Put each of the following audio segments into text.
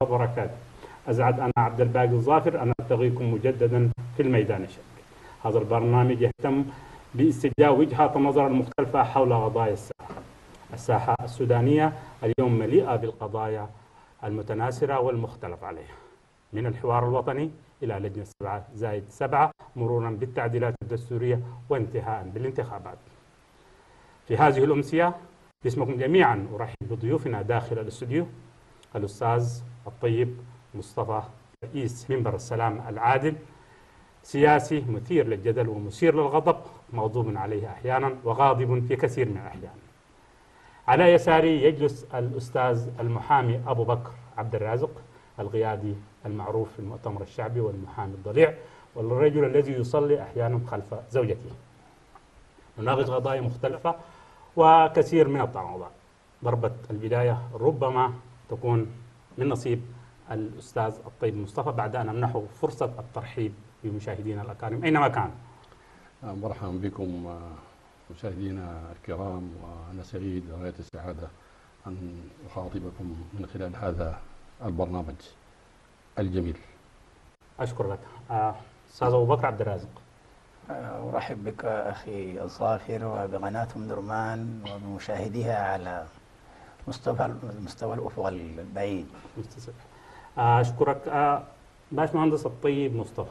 وبركاته. أسعد أنا عبد الباقي الظافر أن ألتقيكم مجددا في الميدان الشرقي. هذا البرنامج يهتم باستجابة وجهات النظر المختلفة حول قضايا الساحة السودانية اليوم مليئة بالقضايا المتناثرة والمختلف عليها، من الحوار الوطني إلى لجنة 7+7 مرورا بالتعديلات الدستورية وانتهاء بالانتخابات. في هذه الأمسية باسمكم جميعا أرحب بضيوفنا داخل الاستوديو: الأستاذ الطيب مصطفى رئيس منبر السلام العادل، سياسي مثير للجدل ومثير للغضب، مغضوب عليه أحيانا وغاضب في كثير من الأحيان. على يساري يجلس الأستاذ المحامي أبو بكر عبد الرازق، القيادي المعروف في المؤتمر الشعبي والمحامي الضليع، والرجل الذي يصلي أحيانا خلف زوجته. نناقش قضايا مختلفة وكثير من التناقضات. ضربة البداية ربما تكون من نصيب الأستاذ الطيب مصطفى بعد أن أمنحه فرصة الترحيب بمشاهدينا الأكارم أينما كانوا. مرحبا بكم مشاهدينا الكرام، وأنا سعيد غاية السعادة أن أخاطبكم من خلال هذا البرنامج الجميل. أشكر لك. أستاذ أبو بكر عبد الرازق. أرحب بك أخي الظافر وبقناة أم درمان وبمشاهديها على مستوى الأفق البعيد. أشكرك باشمهندس الطيب مصطفى.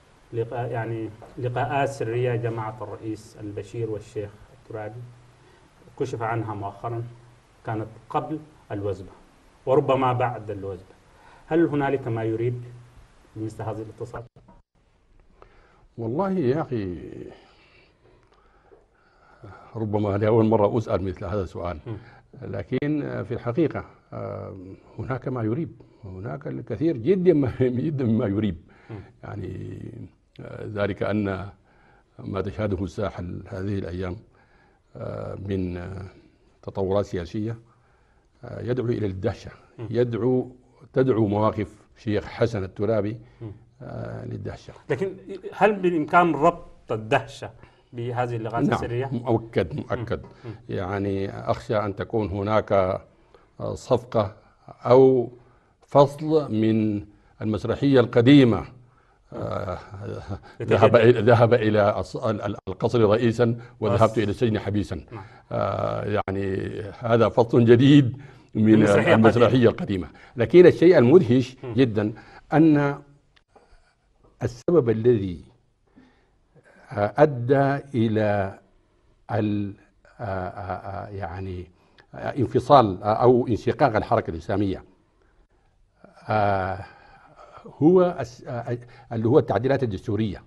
لقاءات سرية جماعة الرئيس البشير والشيخ الترابي كشف عنها مؤخرا، كانت قبل الوزبة وربما بعد الوزبة. هل هنالك ما يريب مثل هذه الاتصالات؟ والله يا أخي، ربما لأول مرة أسأل مثل هذا السؤال، لكن في الحقيقة هناك ما يريب، هناك الكثير جدا مما يريب. يعني ذلك أن ما تشهده الساحة هذه الأيام من تطورات سياسية يدعو إلى الدهشة، تدعو مواقف شيخ حسن الترابي للدهشة. لكن هل بالإمكان ربط الدهشة بهذه اللغات السرية؟ نعم، مؤكد. يعني أخشى أن تكون هناك صفقة أو فصل من المسرحية القديمة. ذهب إلى القصر رئيسا وذهبت إلى السجن حبيسا. يعني هذا فصل جديد من المسرحية القديمة. لكن الشيء المدهش جدا أن السبب الذي أدى إلى يعني انفصال أو انشقاق الحركة الإسلامية هو اللي هو التعديلات الدستورية.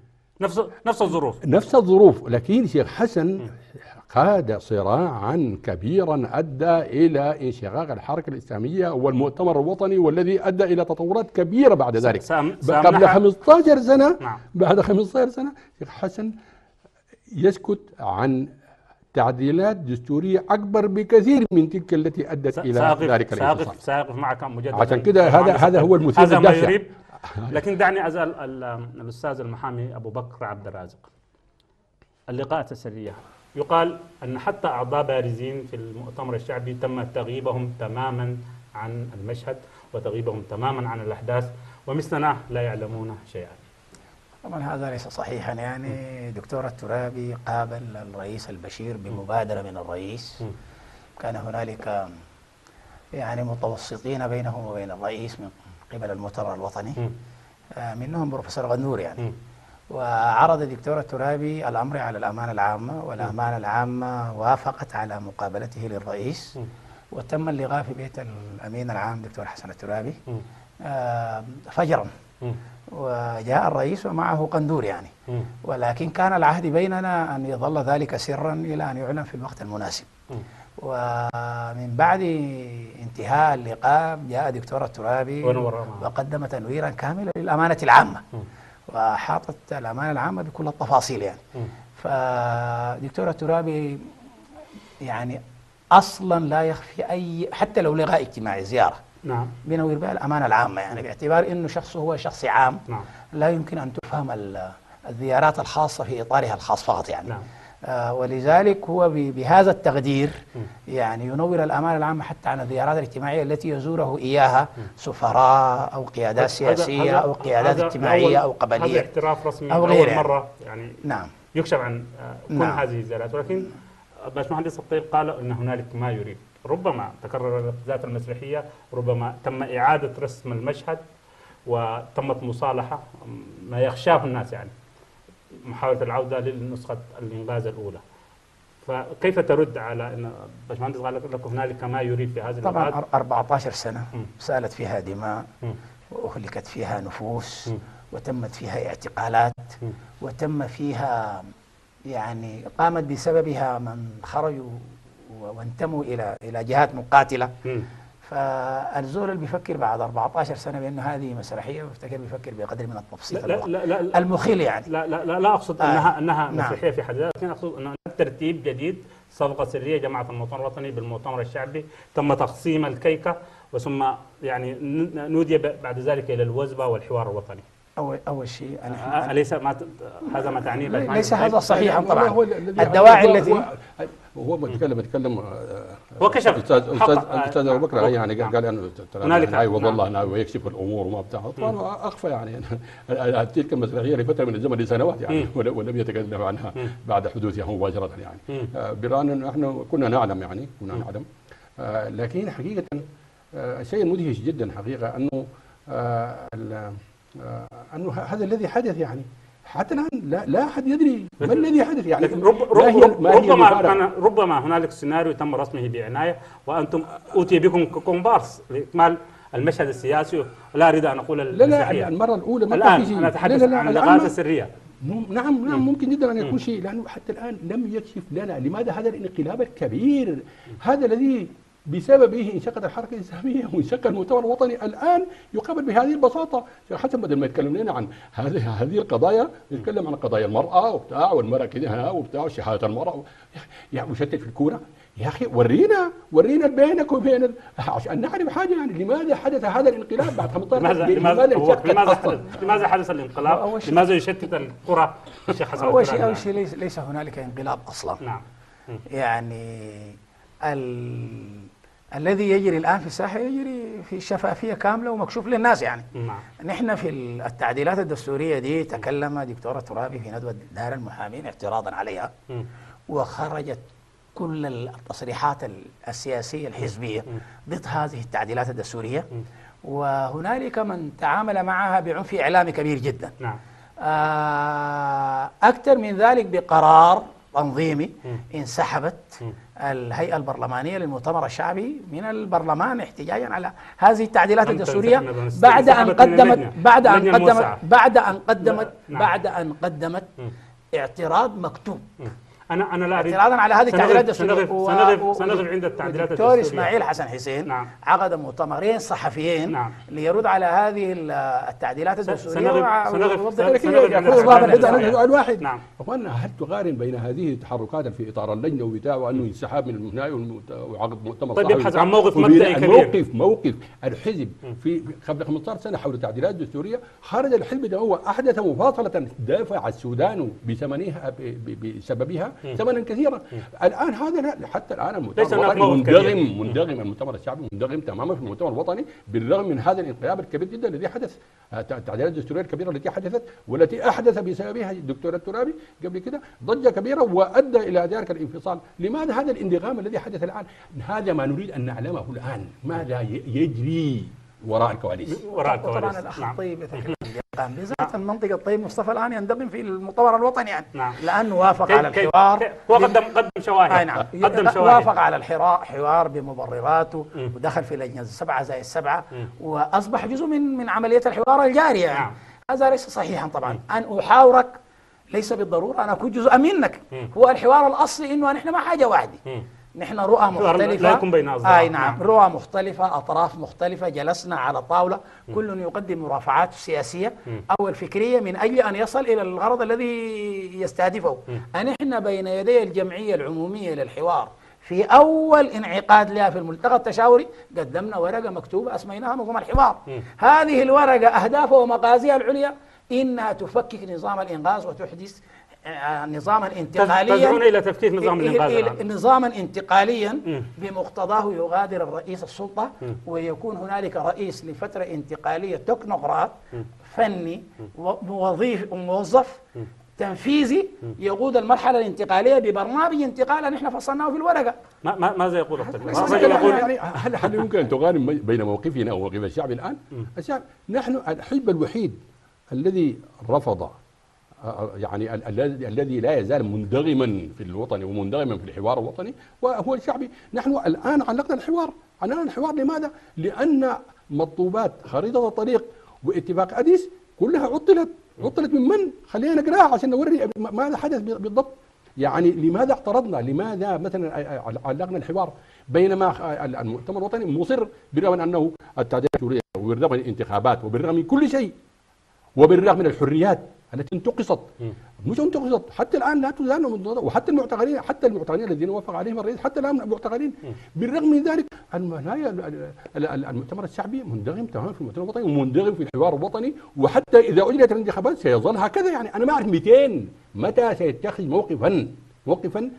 نفس الظروف. لكن شيخ حسن قاد صراعا كبيرا أدى إلى انشقاق الحركة الإسلامية والمؤتمر الوطني، والذي أدى إلى تطورات كبيرة بعد ذلك. قبل 15 سنة بعد 15 سنة شيخ حسن يسكت عن تعديلات دستورية أكبر بكثير من تلك التي أدت إلى ذلك الانفصال. سأقف معك مجددا. عشان كده هذا هو المثير للدهشة. لكن دعني أسأل الأستاذ المحامي أبو بكر عبد الرازق. اللقاءات السرية يقال أن حتى أعضاء بارزين في المؤتمر الشعبي تم تغييبهم تماما عن المشهد وتغييبهم تماما عن الأحداث ومثلنا لا يعلمون شيئا. طبعا هذا ليس صحيحا. يعني دكتور الترابي قابل الرئيس البشير بمبادرة من الرئيس. كان هنالك يعني متوسطين بينهم وبين الرئيس من قبل المؤتمر الوطني، منهم بروفيسور غنور يعني. وعرض الدكتور الترابي الأمر على الأمانة العامة، والأمانة العامة وافقت على مقابلته للرئيس، وتم اللقاء في بيت الأمين العام دكتور حسن الترابي فجرا. وجاء الرئيس ومعه قندور يعني. ولكن كان العهد بيننا أن يظل ذلك سرا إلى أن يعلن في الوقت المناسب. ومن بعد انتهاء اللقاء جاء دكتور الترابي وقدم تنويرا كاملا للأمانة العامة، وحاطت الأمانة العامة بكل التفاصيل يعني. فدكتور الترابي يعني أصلا لا يخفي أي، حتى لو لغاء اجتماعي زيارة بينوير بها الأمانة العامة، يعني باعتبار أنه شخصه هو شخص عام. لا يمكن أن تفهم الزيارات الخاصة في إطارها الخاص فقط يعني. ولذلك هو بهذا التقدير يعني ينور الآمال العامة حتى عن الزيارات الاجتماعية التي يزوره إياها سفراء أو قيادات سياسية أو قيادات اجتماعية أو قبلية هذا اعتراف رسمي أو أول غيره مرة يعني نعم يكشف عن كل نعم. هذه الزيارات، ولكن باشمهندس الطيب قال أن هنالك ما يريد، ربما تكرر ذات المسرحية، ربما تم إعادة رسم المشهد وتمت مصالحة ما يخشاه الناس، يعني محاولة العودة للنسخة الإنغاز الأولى. فكيف ترد على أن باشمهندس قال لك هنالك ما يريد في هذه طبعا الأوقات؟ 14 سنة سالت فيها دماء وأهلكت فيها نفوس وتمت فيها اعتقالات وتم فيها يعني قامت بسببها من خرجوا وانتموا إلى جهات مقاتلة. فالزول اللي بيفكر بعد 14 سنة بأن هذه مسرحية بفتكر بيفكر بقدر من التبسيط المخيل يعني. لا أقصد أنها مسرحية في حد ذاتها، لكن أقصد أن ترتيب جديد، صفقة سرية جماعة المؤتمر الوطني بالمؤتمر الشعبي، تم تقسيم الكيكة ثم يعني نودي بعد ذلك إلى الوزبة والحوار الوطني. أول شيء أليس هذا ما تعنيه؟ ليس هذا صحيحا طبعا. الدواعي التي هو بيتكلم هو كشف الاستاذ ابو بكر يعني قال انه هنالك والله الله ويكشف الامور وما بتاع، طبعا اخفى يعني تلك المسرحيه لفتره من الزمن لسنوات يعني ولم يتكلم عنها بعد حدوثها مباشره يعني، برغم انه احنا كنا نعلم يعني لكن حقيقه شيء مدهش جدا حقيقه انه هذا الذي حدث يعني حتى الان لا احد يدري ما الذي حدث يعني. ربما هنالك سيناريو تم رسمه بعنايه وانتم اوتي بكم كومبارس لاكمال المشهد السياسي، لا اريد ان اقول لا المره الاولى ما الان كان في شيء. انا اتحدث عن اللغات السريه. نعم ممكن جدا ان يكون شيء، لانه حتى الان لم يكشف لنا لماذا هذا الانقلاب الكبير هذا الذي بسببه انشقت الحركه الاسلاميه وانشق المؤتمر الوطني الان يقابل بهذه البساطه. حسن بدل ما يتكلم لنا عن هذه القضايا يتكلم عن قضايا المراه وبتاع والمراه كده وبتاع وشهاده المراه يعني وشتت في الكوره. يا اخي ورينا بينك وبين عشان نعرف حاجه يعني لماذا حدث هذا الانقلاب بعد 15 لماذا حدث الانقلاب؟ لماذا يشتت الكره؟ الشيخ حسن اول شيء ليس هنالك انقلاب اصلا. نعم يعني الذي يجري الآن في الساحة يجري في شفافية كاملة ومكشوف للناس يعني. نحن في التعديلات الدستورية دي تكلم دكتورة ترابي في ندوة دار المحامين اعتراضا عليها وخرجت كل التصريحات السياسية الحزبية ضد هذه التعديلات الدستورية، وهنالك من تعامل معها بعنف إعلامي كبير جدا. أكثر من ذلك بقرار تنظيمي انسحبت الهيئة البرلمانية للمؤتمر الشعبي من البرلمان احتجاجا على هذه التعديلات الدستورية بعد أن قدمت اعتراض مكتوب. أنا لا أريد اعتراضا على هذه التعديلات الدستورية. سنغف عند التعديلات الدستورية. الدكتور إسماعيل حسن حسين عقد مؤتمرين صحفيين ليرد على هذه التعديلات الدستورية الواحد. أخوانا هل تقارن بين هذه التحركات في إطار اللجنة وبتاع وأنه انسحاب من النهائي وعقد مؤتمر طيب يبحث عن موقف مبدئي كبير. موقف الحزب في قبل 15 سنة حول التعديلات الدستورية خرج الحزب ده هو أحدث مفاصلة دافع السودان بثمنها بسببها ثمنا كثيرا. الان هذا حتى الان المؤتمر الوطني مندغم المؤتمر الشعبي مندغم تماما في المؤتمر الوطني بالرغم من هذا الانقلاب الكبير جدا الذي حدث، التعديلات الدستوريه الكبيره التي حدثت والتي احدث بسببها الدكتور الترابي قبل كده ضجه كبيره وادى الى ذلك الانفصال. لماذا هذا الاندغام الذي حدث الان؟ هذا ما نريد ان نعلمه الان، ماذا يجري وراء الكواليس. طبعا الاخ الطيب يتكلم بالذات المنطقه الطيب مصطفى الان يندمج في المؤتمر الوطني يعني. لانه وافق على الحوار وقدم شواهد. نعم وافق على الحوار بمبرراته ودخل في لجنه 7+7 واصبح جزء من عمليه الحوار الجاريه يعني. هذا ليس صحيحا طبعا. ان احاورك ليس بالضروره انا اكون جزء منك. هو الحوار الاصلي انه نحن ما حاجه واحده، نحن رؤى مختلفة. لا يكون بين أصدقاء. نعم رؤى مختلفة، أطراف مختلفة، جلسنا على طاولة كل يقدم مرافعات سياسية أو الفكرية من أجل أن يصل إلى الغرض الذي يستهدفه. نحن بين يدي الجمعية العمومية للحوار في أول انعقاد لها في الملتقى التشاوري قدمنا ورقة مكتوبة أسميناها نظم الحوار. هذه الورقة أهدافها ومقاصدها العليا إنها تفكك نظام الإنغاز وتحدث نظاما انتقاليا تدعون إلى تفكيك نظام الإنقاذ نظاما انتقاليا بمقتضاه يغادر الرئيس السلطة ويكون هنالك رئيس لفترة انتقالية تكنوقراط فني موظف تنفيذي يقود المرحلة الانتقالية ببرنامج انتقال نحن فصلناه في الورقة. ماذا يقول التقرير؟ هل يمكن أن تقارن بين موقفنا وموقف الشعب الآن؟ الشعب نحن الحزب الوحيد الذي رفض يعني الذي لا يزال مندغما في الوطن ومندغما في الحوار الوطني وهو الشعبي. نحن الآن علقنا الحوار لماذا؟ لأن مطلوبات خريطة الطريق واتفاق أديس كلها عطلت من خلينا نقراها عشان نوري ماذا حدث بالضبط. يعني لماذا اعترضنا؟ لماذا مثلا علقنا الحوار بينما المؤتمر الوطني مصر بالرغم من انه التعديلات الدستوريه وبالرغم من الانتخابات وبالرغم من كل شيء وبالرغم من الحريات التي انتقصت مش انتقصت حتى الان لا تزال وحتى المعتقلين الذين وافق عليهم الرئيس حتى الان معتقلين. بالرغم من ذلك المؤتمر الشعبي مندغم تماما في المؤتمر الوطني ومندغم في الحوار الوطني وحتى اذا اجريت الانتخابات سيظل هكذا. يعني انا ما اعرف متى سيتخذ موقفا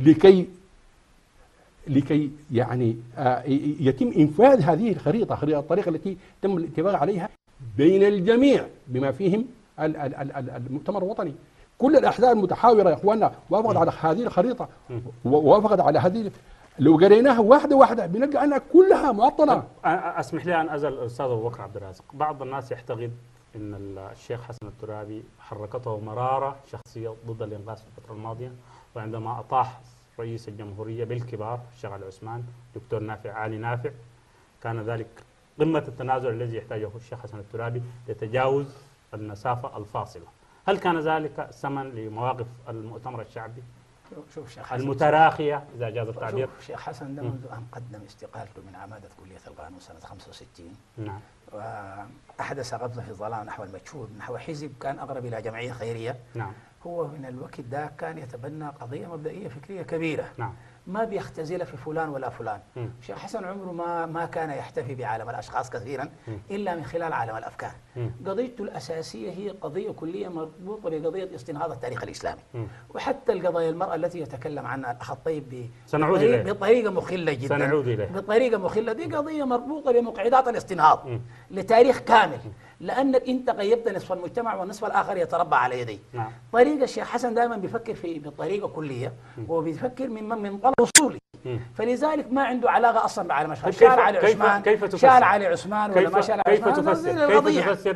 لكي يعني يتم انفاذ هذه الخريطه الطريقه التي تم الاتفاق عليها بين الجميع بما فيهم المؤتمر الوطني. كل الاحزاب المتحاوره يا اخواننا وافقت على هذه الخريطه ووافقت على هذه. لو قريناها واحده بنلقى انها كلها معطله. اسمح لي ان ازل الاستاذ ابو بكر عبد الرازق. بعض الناس يعتقد ان الشيخ حسن الترابي حركته مراره شخصيه ضد الانقاذ في الفتره الماضيه، وعندما اطاح رئيس الجمهوريه بالكبار الشيخ علي عثمان دكتور نافع علي نافع كان ذلك قمه التنازل الذي يحتاجه الشيخ حسن الترابي لتجاوز المسافه الفاصله. هل كان ذلك سمن لمواقف المؤتمر الشعبي شوف شيخ حسن المتراخيه اذا جاز التعبير؟ شوف شيخ حسن ده منذ ان قدم استقالته من عماده كليه القانون سنه 65 نعم واحدث قفزه في الظلام نحو المجهول نحو حزب كان اقرب الى جمعيه خيريه. نعم هو من الوقت ده كان يتبنى قضيه مبدئيه فكريه كبيره. نعم ما بيختزل في فلان ولا فلان. شيخ حسن عمره ما كان يحتفي بعالم الاشخاص كثيرا الا من خلال عالم الافكار. قضيته الاساسيه هي قضيه كليه مربوطه بقضيه استنهاض التاريخ الاسلامي. وحتى القضايا المراه التي يتكلم عنها الاخ الطيب بطريقه مخله جدا. سنعود اليه بطريقه مخله. دي قضيه مربوطه بمقعدات الاستنهاض لتاريخ كامل، لانك انت غيبت نصف المجتمع والنصف الاخر يتربع على يديك. نعم. طريقه الشيخ حسن دائما بيفكر بطريقه كليه وبيفكر من منطلق اصولي. فلذلك ما عنده علاقه اصلا بعالم الاشخاص. شال علي عثمان شال علي عثمان ولا ما شال علي عثمان. كيف تفسر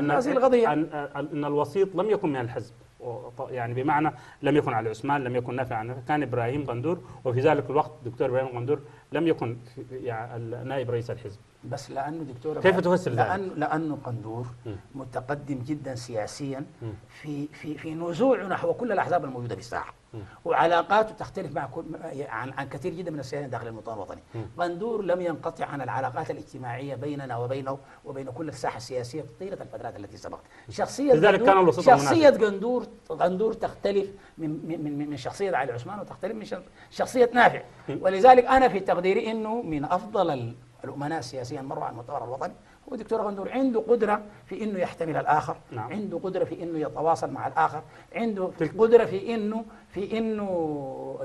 ان الوسيط لم يكن من الحزب؟ يعني بمعنى لم يكن علي عثمان لم يكن نافع عنه، كان ابراهيم غندور، وفي ذلك الوقت دكتور ابراهيم غندور لم يكن يعني نائب رئيس الحزب. بس لانه دكتور كيف تفسر ذلك؟ لانه غندور متقدم جدا سياسيا في نزوعه نحو كل الاحزاب الموجوده في الساحه، وعلاقاته تختلف مع عن كثير جدا من السياسيين داخل المؤتمر الوطني. غندور لم ينقطع عن العلاقات الاجتماعيه بيننا وبينه وبين كل الساحه السياسيه طيله الفترات التي سبقت. شخصيه غندور تختلف من شخصيه علي عثمان وتختلف من شخصيه نافع. ولذلك انا في تقديري انه من افضل الأمناء السياسيين مروا على المؤتمر الوطني هو دكتور غندور. عنده قدرة في إنه يحتمل الآخر. نعم. عنده قدرة في إنه يتواصل مع الآخر، عنده قدرة في إنه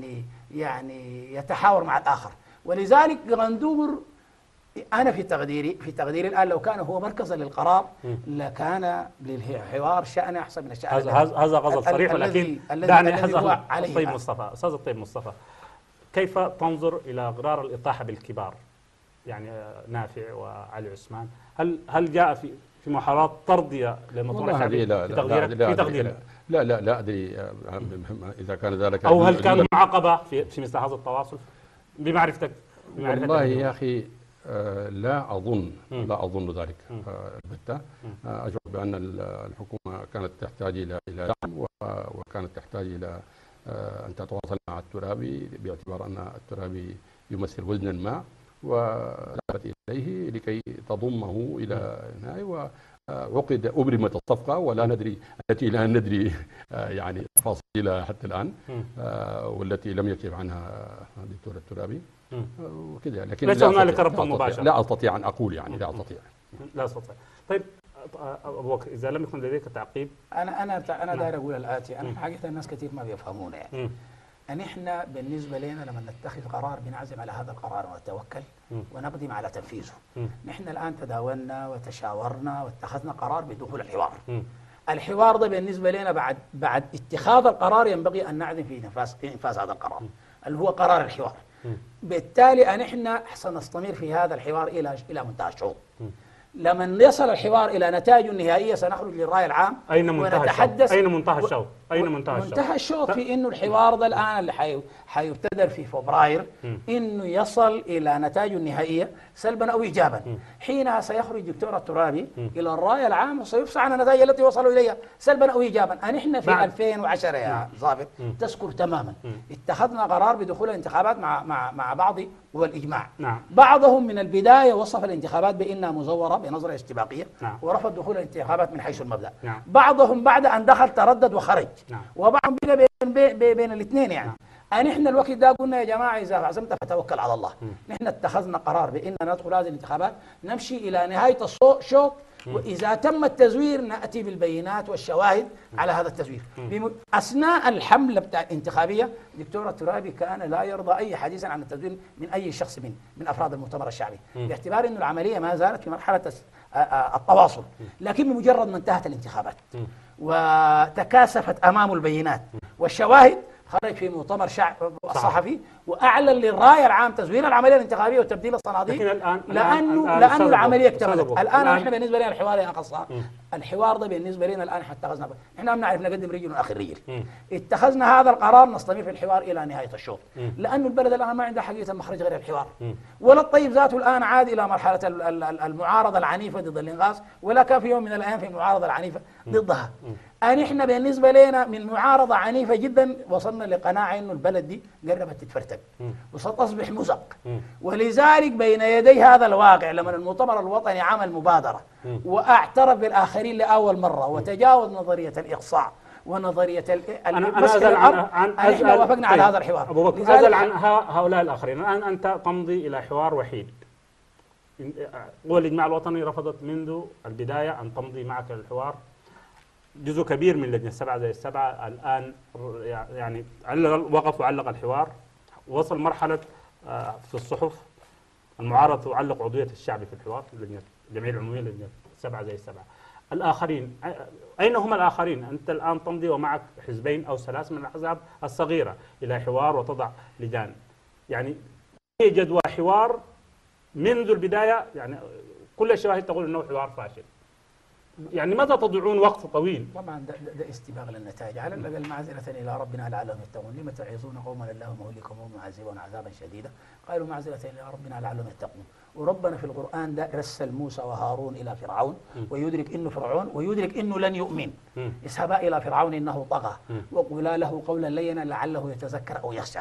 يعني يتحاور مع الآخر. ولذلك غندور أنا في تقديري الآن لو كان هو مركزا للقرار لكان للحوار شأن أحسن من الشأن. هذا غزل صريح، ولكن دعني هذا الطيب مصطفى. أستاذ الطيب مصطفى، كيف تنظر إلى قرار الإطاحة بالكبار يعني نافع وعلي عثمان؟ هل جاء في محاولات ترضية للمؤتمر الشعبي في تقديرك؟ لا ادري اذا كان ذلك او هل كان عقبة في مثل هذا التواصل بمعرفتك؟ والله يا اخي لا اظن ذلك البتة. اشعر بان الحكومة كانت تحتاج الى دعم وكانت تحتاج الى ان تتواصل مع الترابي باعتبار ان الترابي يمثل وزنا ما وذهبت إليه لكي تضمه إلى نهاية أبرمت الصفقة التي لا ندري يعني تفاصيلها حتى الآن والتي لم يكشف عنها الدكتور الترابي وكذا. لكن ليس هنالك ربط مباشر. لا أستطيع أن أقول لا أستطيع. طيب أبو بكر إذا لم يكن لديك تعقيب. أنا داير أقول الآتي. أنا حقيقة الناس كثير ما بيفهمونا يعني. أن إحنا بالنسبة لنا لما نتخذ قرار بنعزم على هذا القرار ونتوكل ونقدم على تنفيذه. نحن الآن تداولنا وتشاورنا واتخذنا قرار بدخول الحوار. الحوار ده بالنسبة لنا بعد اتخاذ القرار ينبغي أن نعزم في إنفاذ هذا القرار اللي هو قرار الحوار. بالتالي أن إحنا سنستمر في هذا الحوار إلى منتهى الشوط. لما يصل الحوار إلى نتائج نهائية سنخرج للرأي العام ونتحدث. أين منتهى الشوط؟ منتهى الشوط في إنه الحوار ده الآن اللي حيبتدر في فبراير إنه يصل إلى نتائج نهائية سلبا أو إيجابا. حينها سيخرج الدكتور الترابي إلى الرأي العام وسيفصح عن النتائج التي وصلوا إليها سلبا أو إيجابا. نحن في 2010 يا ظافر تذكر تماما اتخذنا قرار بدخول الانتخابات مع بعض والإجماع. بعضهم من البداية وصف الانتخابات بأنها مزورة بنظرة استباقية ورفض دخول الانتخابات من حيث المبدأ. بعضهم بعد أن دخل تردد وخرج. وبعضهم بقى بين الاثنين يعني. نحن الوقت ده قلنا يا جماعة إذا عزمت فتوكل على الله. نحن اتخذنا قرار بأننا ندخل هذه الانتخابات نمشي إلى نهاية الشوط، وإذا تم التزوير نأتي بالبينات والشواهد على هذا التزوير. أثناء الحملة الانتخابية دكتور الترابي كان لا يرضى أي حديث عن التزوير من أي شخص من أفراد المؤتمر الشعبي، باعتبار أن العملية ما زالت في مرحلة التواصل. لكن بمجرد ما انتهت الانتخابات وتكاثفت أمامه البينات والشواهد خرج في مؤتمر صحفي وأعلن للرأي العام تزوير العملية الانتخابية وتبديل الصناديق. لأنه العملية اكتملت. الآن احنا بالنسبة لنا الحوار يا قصة الحوار ده بالنسبة لنا الآن اتخذنا احنا ما بنعرف نقدم رجل وآخر رجل. اتخذنا هذا القرار نستمر في الحوار إلى نهاية الشوط، لأنه البلد الآن ما عنده حقيقة مخرج غير الحوار. ولا الطيب ذاته الآن عاد إلى مرحلة المعارضة العنيفة ضد الإنغاص، ولا كان في يوم من الأيام في المعارضة العنيفة ضدها. احنا بالنسبة لنا من معارضة عنيفة جدا وصلنا لقناعة انه البلد دي قربت تتفرتك وستصبح مزق. ولذلك بين يدي هذا الواقع لما المؤتمر الوطني عمل مبادرة واعترف بالآخرين لأول مرة وتجاوز نظرية الإقصاء ونظرية أنا أزل احنا وافقنا على هذا الحوار. أبو بكر أزل عن هؤلاء الآخرين. الآن أنت تمضي إلى حوار وحيد. قوى الإجماع الوطني رفضت منذ البداية أن تمضي معك الحوار. جزء كبير من لجنة 7/7 الآن يعني وقف وعلق الحوار. وصل مرحلة في الصحف المعارضة تعلق عضوية الشعب في الحوار في لجنة الجمعية العمومية لجنة 7/7. الآخرين أين هم الآخرين؟ أنت الآن تمضي ومعك حزبين أو 3 من الأحزاب الصغيرة إلى حوار وتضع لجان. يعني هي جدوى حوار منذ البداية. يعني كل الشواهد تقول أنه حوار فاشل. يعني متى تضيعون وقت طويل؟ طبعا ده استباق للنتائج. على الأقل معذرة إلى ربنا لعلهم يتقون. لما تعظون قوما الله مهلكهم ومعذبهم عذابا شديدا قالوا معذرة إلى ربنا لعلهم يتقون. وربنا في القرآن ده رسل موسى وهارون إلى فرعون ويدرك إنه لن يؤمن. اذهبا إلى فرعون إنه طغى وقولا له قولا لينا لعله يتذكر أو يخشى.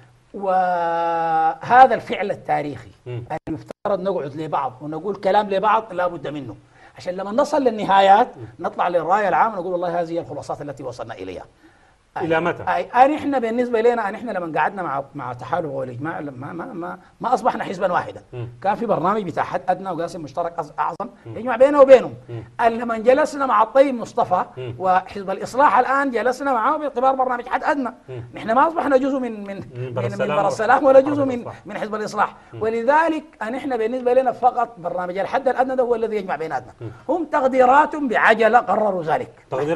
وهذا الفعل التاريخي المفترض نقعد لبعض ونقول كلام لبعض لا بد منه عشان لما نصل للنهايات نطلع للرأي العام ونقول والله هذه هي الخلاصات التي وصلنا إليها. إلى متى؟ احنا بالنسبة لنا احنا لما قعدنا مع تحالف والإجماع ما أصبحنا حزبا واحدا. كان في برنامج بتاع حد أدنى وقاسم مشترك أعظم يجمع بينه وبينهم. لما جلسنا مع الطيب مصطفى وحزب الإصلاح الآن جلسنا معه باعتبار برنامج حد أدنى. نحن ما أصبحنا جزء من بر السلام ولا جزء من حزب الإصلاح. ولذلك احنا بالنسبة لنا فقط برنامج الحد الأدنى ده هو الذي يجمع بيناتنا. هم تقديرات بعجلة قرروا ذلك.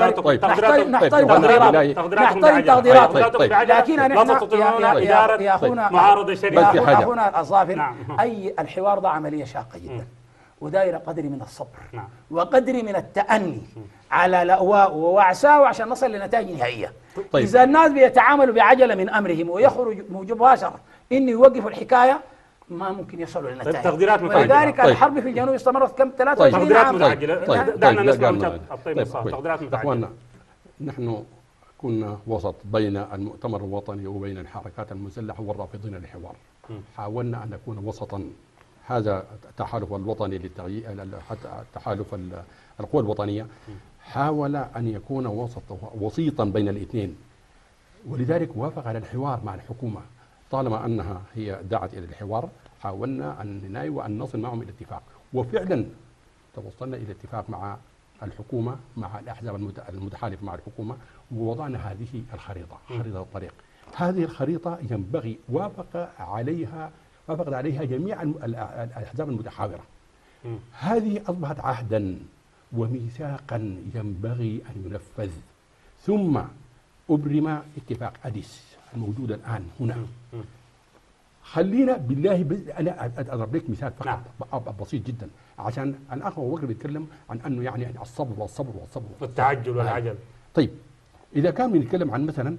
نحترم تقديرات لكن يا اخونا معارضه شريفه يا اخونا الظافر اي الحوار ده عمليه شاقه جدا ودايره قدر من الصبر وقدر من التأني على لأواء ووعساه عشان نصل لنتائج نهائيه. اذا الناس بيتعاملوا بعجله من امرهم ويخرج مباشره انه يوقفوا الحكايه ما ممكن يصلوا للنتائج. تقديرات متعجله. ولذلك الحرب في الجنوب استمرت كم 23 عام. تقديرات متعجله. دعنا نسمع تقديرات متعجله. نحن كنا وسط بين المؤتمر الوطني وبين الحركات المسلحة والرافضين للحوار. حاولنا أن نكون وسطا. هذا التحالف الوطني للتغيير تحالف القوى الوطنية حاول أن يكون وسيطا بين الاثنين، ولذلك وافق على الحوار مع الحكومة. طالما أنها هي دعت إلى الحوار حاولنا أن نناوي وأن نصل معهم إلى اتفاق، وفعلا توصلنا إلى اتفاق مع الحكومة مع الأحزاب المتحالفة مع الحكومة، ووضعنا هذه الخريطة، خريطة الطريق. هذه الخريطة ينبغي وافقت عليها جميع الأحزاب المتحاورة. هذه أصبحت عهدا وميثاقا ينبغي أن ينفذ. ثم أبرم اتفاق أديس الموجود الآن هنا. خلينا بالله أنا أضرب لك مثال فقط بسيط جدا، عشان الأخ أبو بكر بيتكلم عن أنه يعني الصبر والصبر والصبر والتعجل والعجل. طيب إذا كان بنتكلم عن مثلا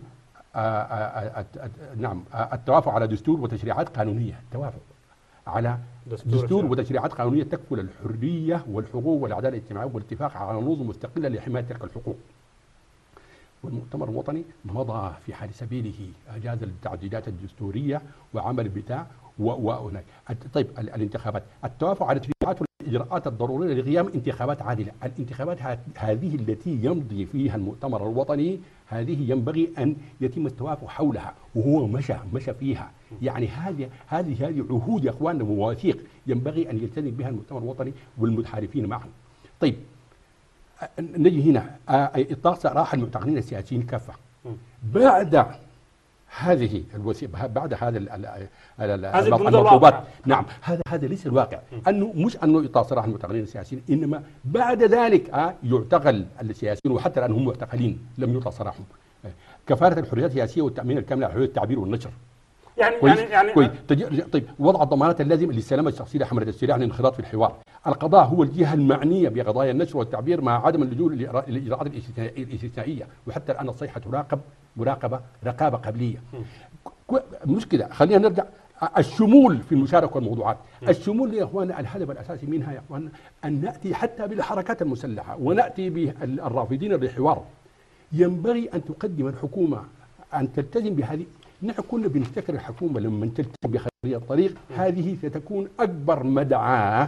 التوافق على دستور وتشريعات قانونية، التوافق على دستور وتشريعات قانونية تكفل الحرية والحقوق والعدالة الاجتماعية والاتفاق على نظم مستقلة لحماية تلك الحقوق. والمؤتمر الوطني مضى في حال سبيله، أجاز التعديلات الدستورية وعمل بتاع وهناك. طيب الانتخابات، التوافق على التشريعات والإجراءات الضرورية لقيام انتخابات عادلة. الانتخابات هذه التي يمضي فيها المؤتمر الوطني هذه ينبغي أن يتم التوافق حولها، وهو مشى فيها. يعني هذه عهود يا أخواننا ومواثيق ينبغي أن يلتزم بها المؤتمر الوطني والمتحالفين معه. طيب نجي هنا إطلاق سراح المعتقلين السياسيين كافة. بعد هذه الوثيقة، بعد هذا المطلوبات، نعم هذا ليس الواقع. انه مش انه اطلاق سراح المعتقلين السياسيين، انما بعد ذلك يعتقل السياسيين، وحتى الان هم معتقلين لم يطلق سراحهم. كفاله الحريات السياسيه والتامين الكامل على حريه التعبير والنشر. كويس. طيب وضع الضمانات اللازمه للسلامه الشخصيه لحمله السلاح للانخراط في الحوار. القضاء هو الجهه المعنيه بقضايا النشر والتعبير مع عدم اللجوء للاجراءات الاستثنائيه، وحتى الان الصيحه تراقب رقابه قبليه. مشكله. خلينا نرجع الشمول في المشاركه والموضوعات. الشمول يا اخواننا الهدف الاساسي منها يا اخواننا ان ناتي حتى بالحركات المسلحه وناتي بالرافضين للحوار. ينبغي ان تقدم الحكومه ان تلتزم بهذه. نحن كنا بنفتكر الحكومه لما تلتزم بهذه الطريق هذه ستكون اكبر مدعاه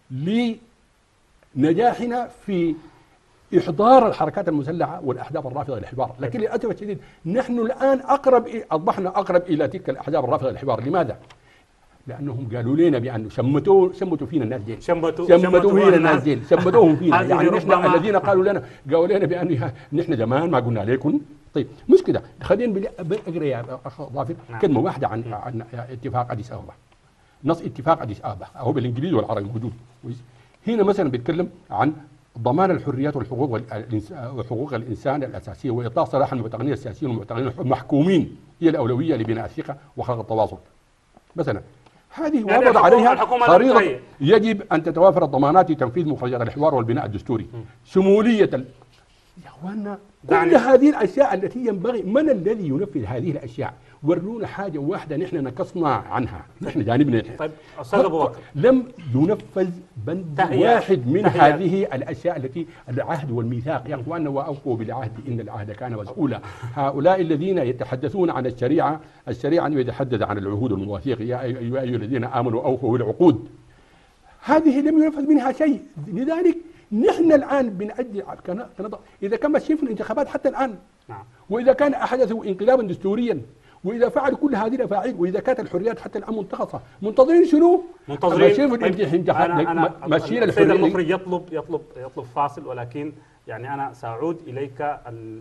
لنجاحنا في إحضار الحركات المسلحة والأحزاب الرافضة للحوار. لكن للأسف الشديد نحن الآن أصبحنا أقرب إلى تلك الأحزاب الرافضة للحوار. لماذا؟ لأنهم قالوا لنا بأنه شمتوا فينا الناس دين، شمتوا فينا الناس دين، شمتوهم فينا. يعني نحن الذين قالوا لنا بأن نحن زمان ما قلنا عليكم. طيب مش كده. خلينا أقرأ يا أخ ظافر كلمة واحدة عن اتفاق أديس أبابا. نص اتفاق أديس أبابا هو بالإنجليزي والعربي موجود. هنا مثلا بيتكلم عن ضمان الحريات وحقوق الإنسان الأساسية وإطلاق سراح المعتقلين السياسيين والمعتقلين المحكومين هي الأولوية لبناء الثقة وخلق التواصل. مثلا هذه يعني وضع عليها خريطة يجب أن تتوافر الضمانات لتنفيذ مخرجات الحوار والبناء الدستوري. شمولية يا اخواننا كل هذه الاشياء التي ينبغي، من الذي ينفذ هذه الاشياء؟ ورونا حاجه واحده نحن نقصنا عنها، نحن جانبنا. طيب استاذ ابو بكر، لم ينفذ بند واحد من هذه الاشياء التي العهد والميثاق. يا اخواننا واوفوا بالعهد ان العهد كان مسؤولا. هؤلاء الذين يتحدثون عن الشريعه يتحدث عن العهود والمواثيق. يا ايها الذين امنوا اوفوا بالعقود. هذه لم ينفذ منها شيء. لذلك نحن الآن بنأجل إذا كان ماشيين في الانتخابات حتى الآن، وإذا كان أحدثوا انقلابا دستوريا، وإذا فعل كل هذه الأفاعيل، وإذا كانت الحريات حتى الآن منتخصة، منتظرين شنو؟ منتظرين في الانتخابات. ماشيين السيد المخرج يطلب فاصل، ولكن يعني أنا سأعود إليك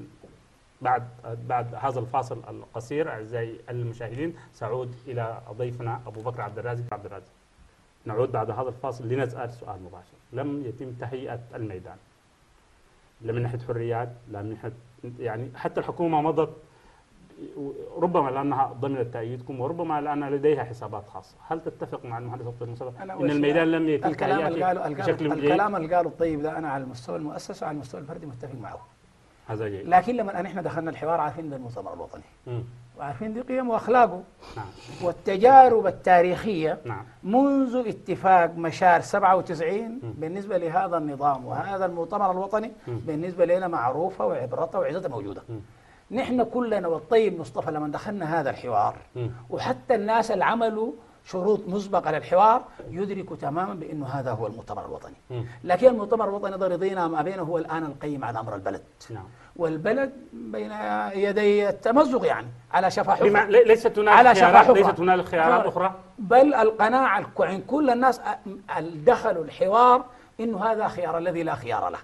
بعد هذا الفاصل القصير. أعزائي المشاهدين، سأعود إلى ضيفنا أبو بكر عبد الرازق. نعود بعد هذا الفاصل لنسأل سؤال مباشر. لم يتم تهيئة الميدان لا من ناحية حريات، لا من ناحية يعني حتى الحكومة مضت، ربما لأنها ضمنت تأييدكم وربما لأن لديها حسابات خاصة. هل تتفق مع المهندس دكتور مصطفى أن الميدان لم يتم تهيئته بشكل جيد؟ الكلام اللي قاله الطيب ده أنا على المستوى المؤسسة وعلى المستوى الفردي متفق معه. هذا جيد. لكن لما نحن دخلنا الحوار عارفين ده المؤتمر الوطني، وعارفين دي قيم واخلاقه. والتجارب التاريخيه منذ اتفاق مشار 97 بالنسبه لهذا النظام وهذا المؤتمر الوطني بالنسبه لنا معروفه وعبرتها وعزتها موجوده. نحن كلنا والطيب مصطفى لما دخلنا هذا الحوار وحتى الناس اللي عملوا شروط مسبقة للحوار يدركوا تماما بأنه هذا هو المؤتمر الوطني. لكن المؤتمر الوطني ده رضينا ما بينه هو الآن القيم على أمر البلد. والبلد بين يدي التمزق، يعني على شفا حفرة. ليست هناك خيارات أخرى، بل القناعة عند كل الناس دخلوا الحوار إنه هذا خيار الذي لا خيار له.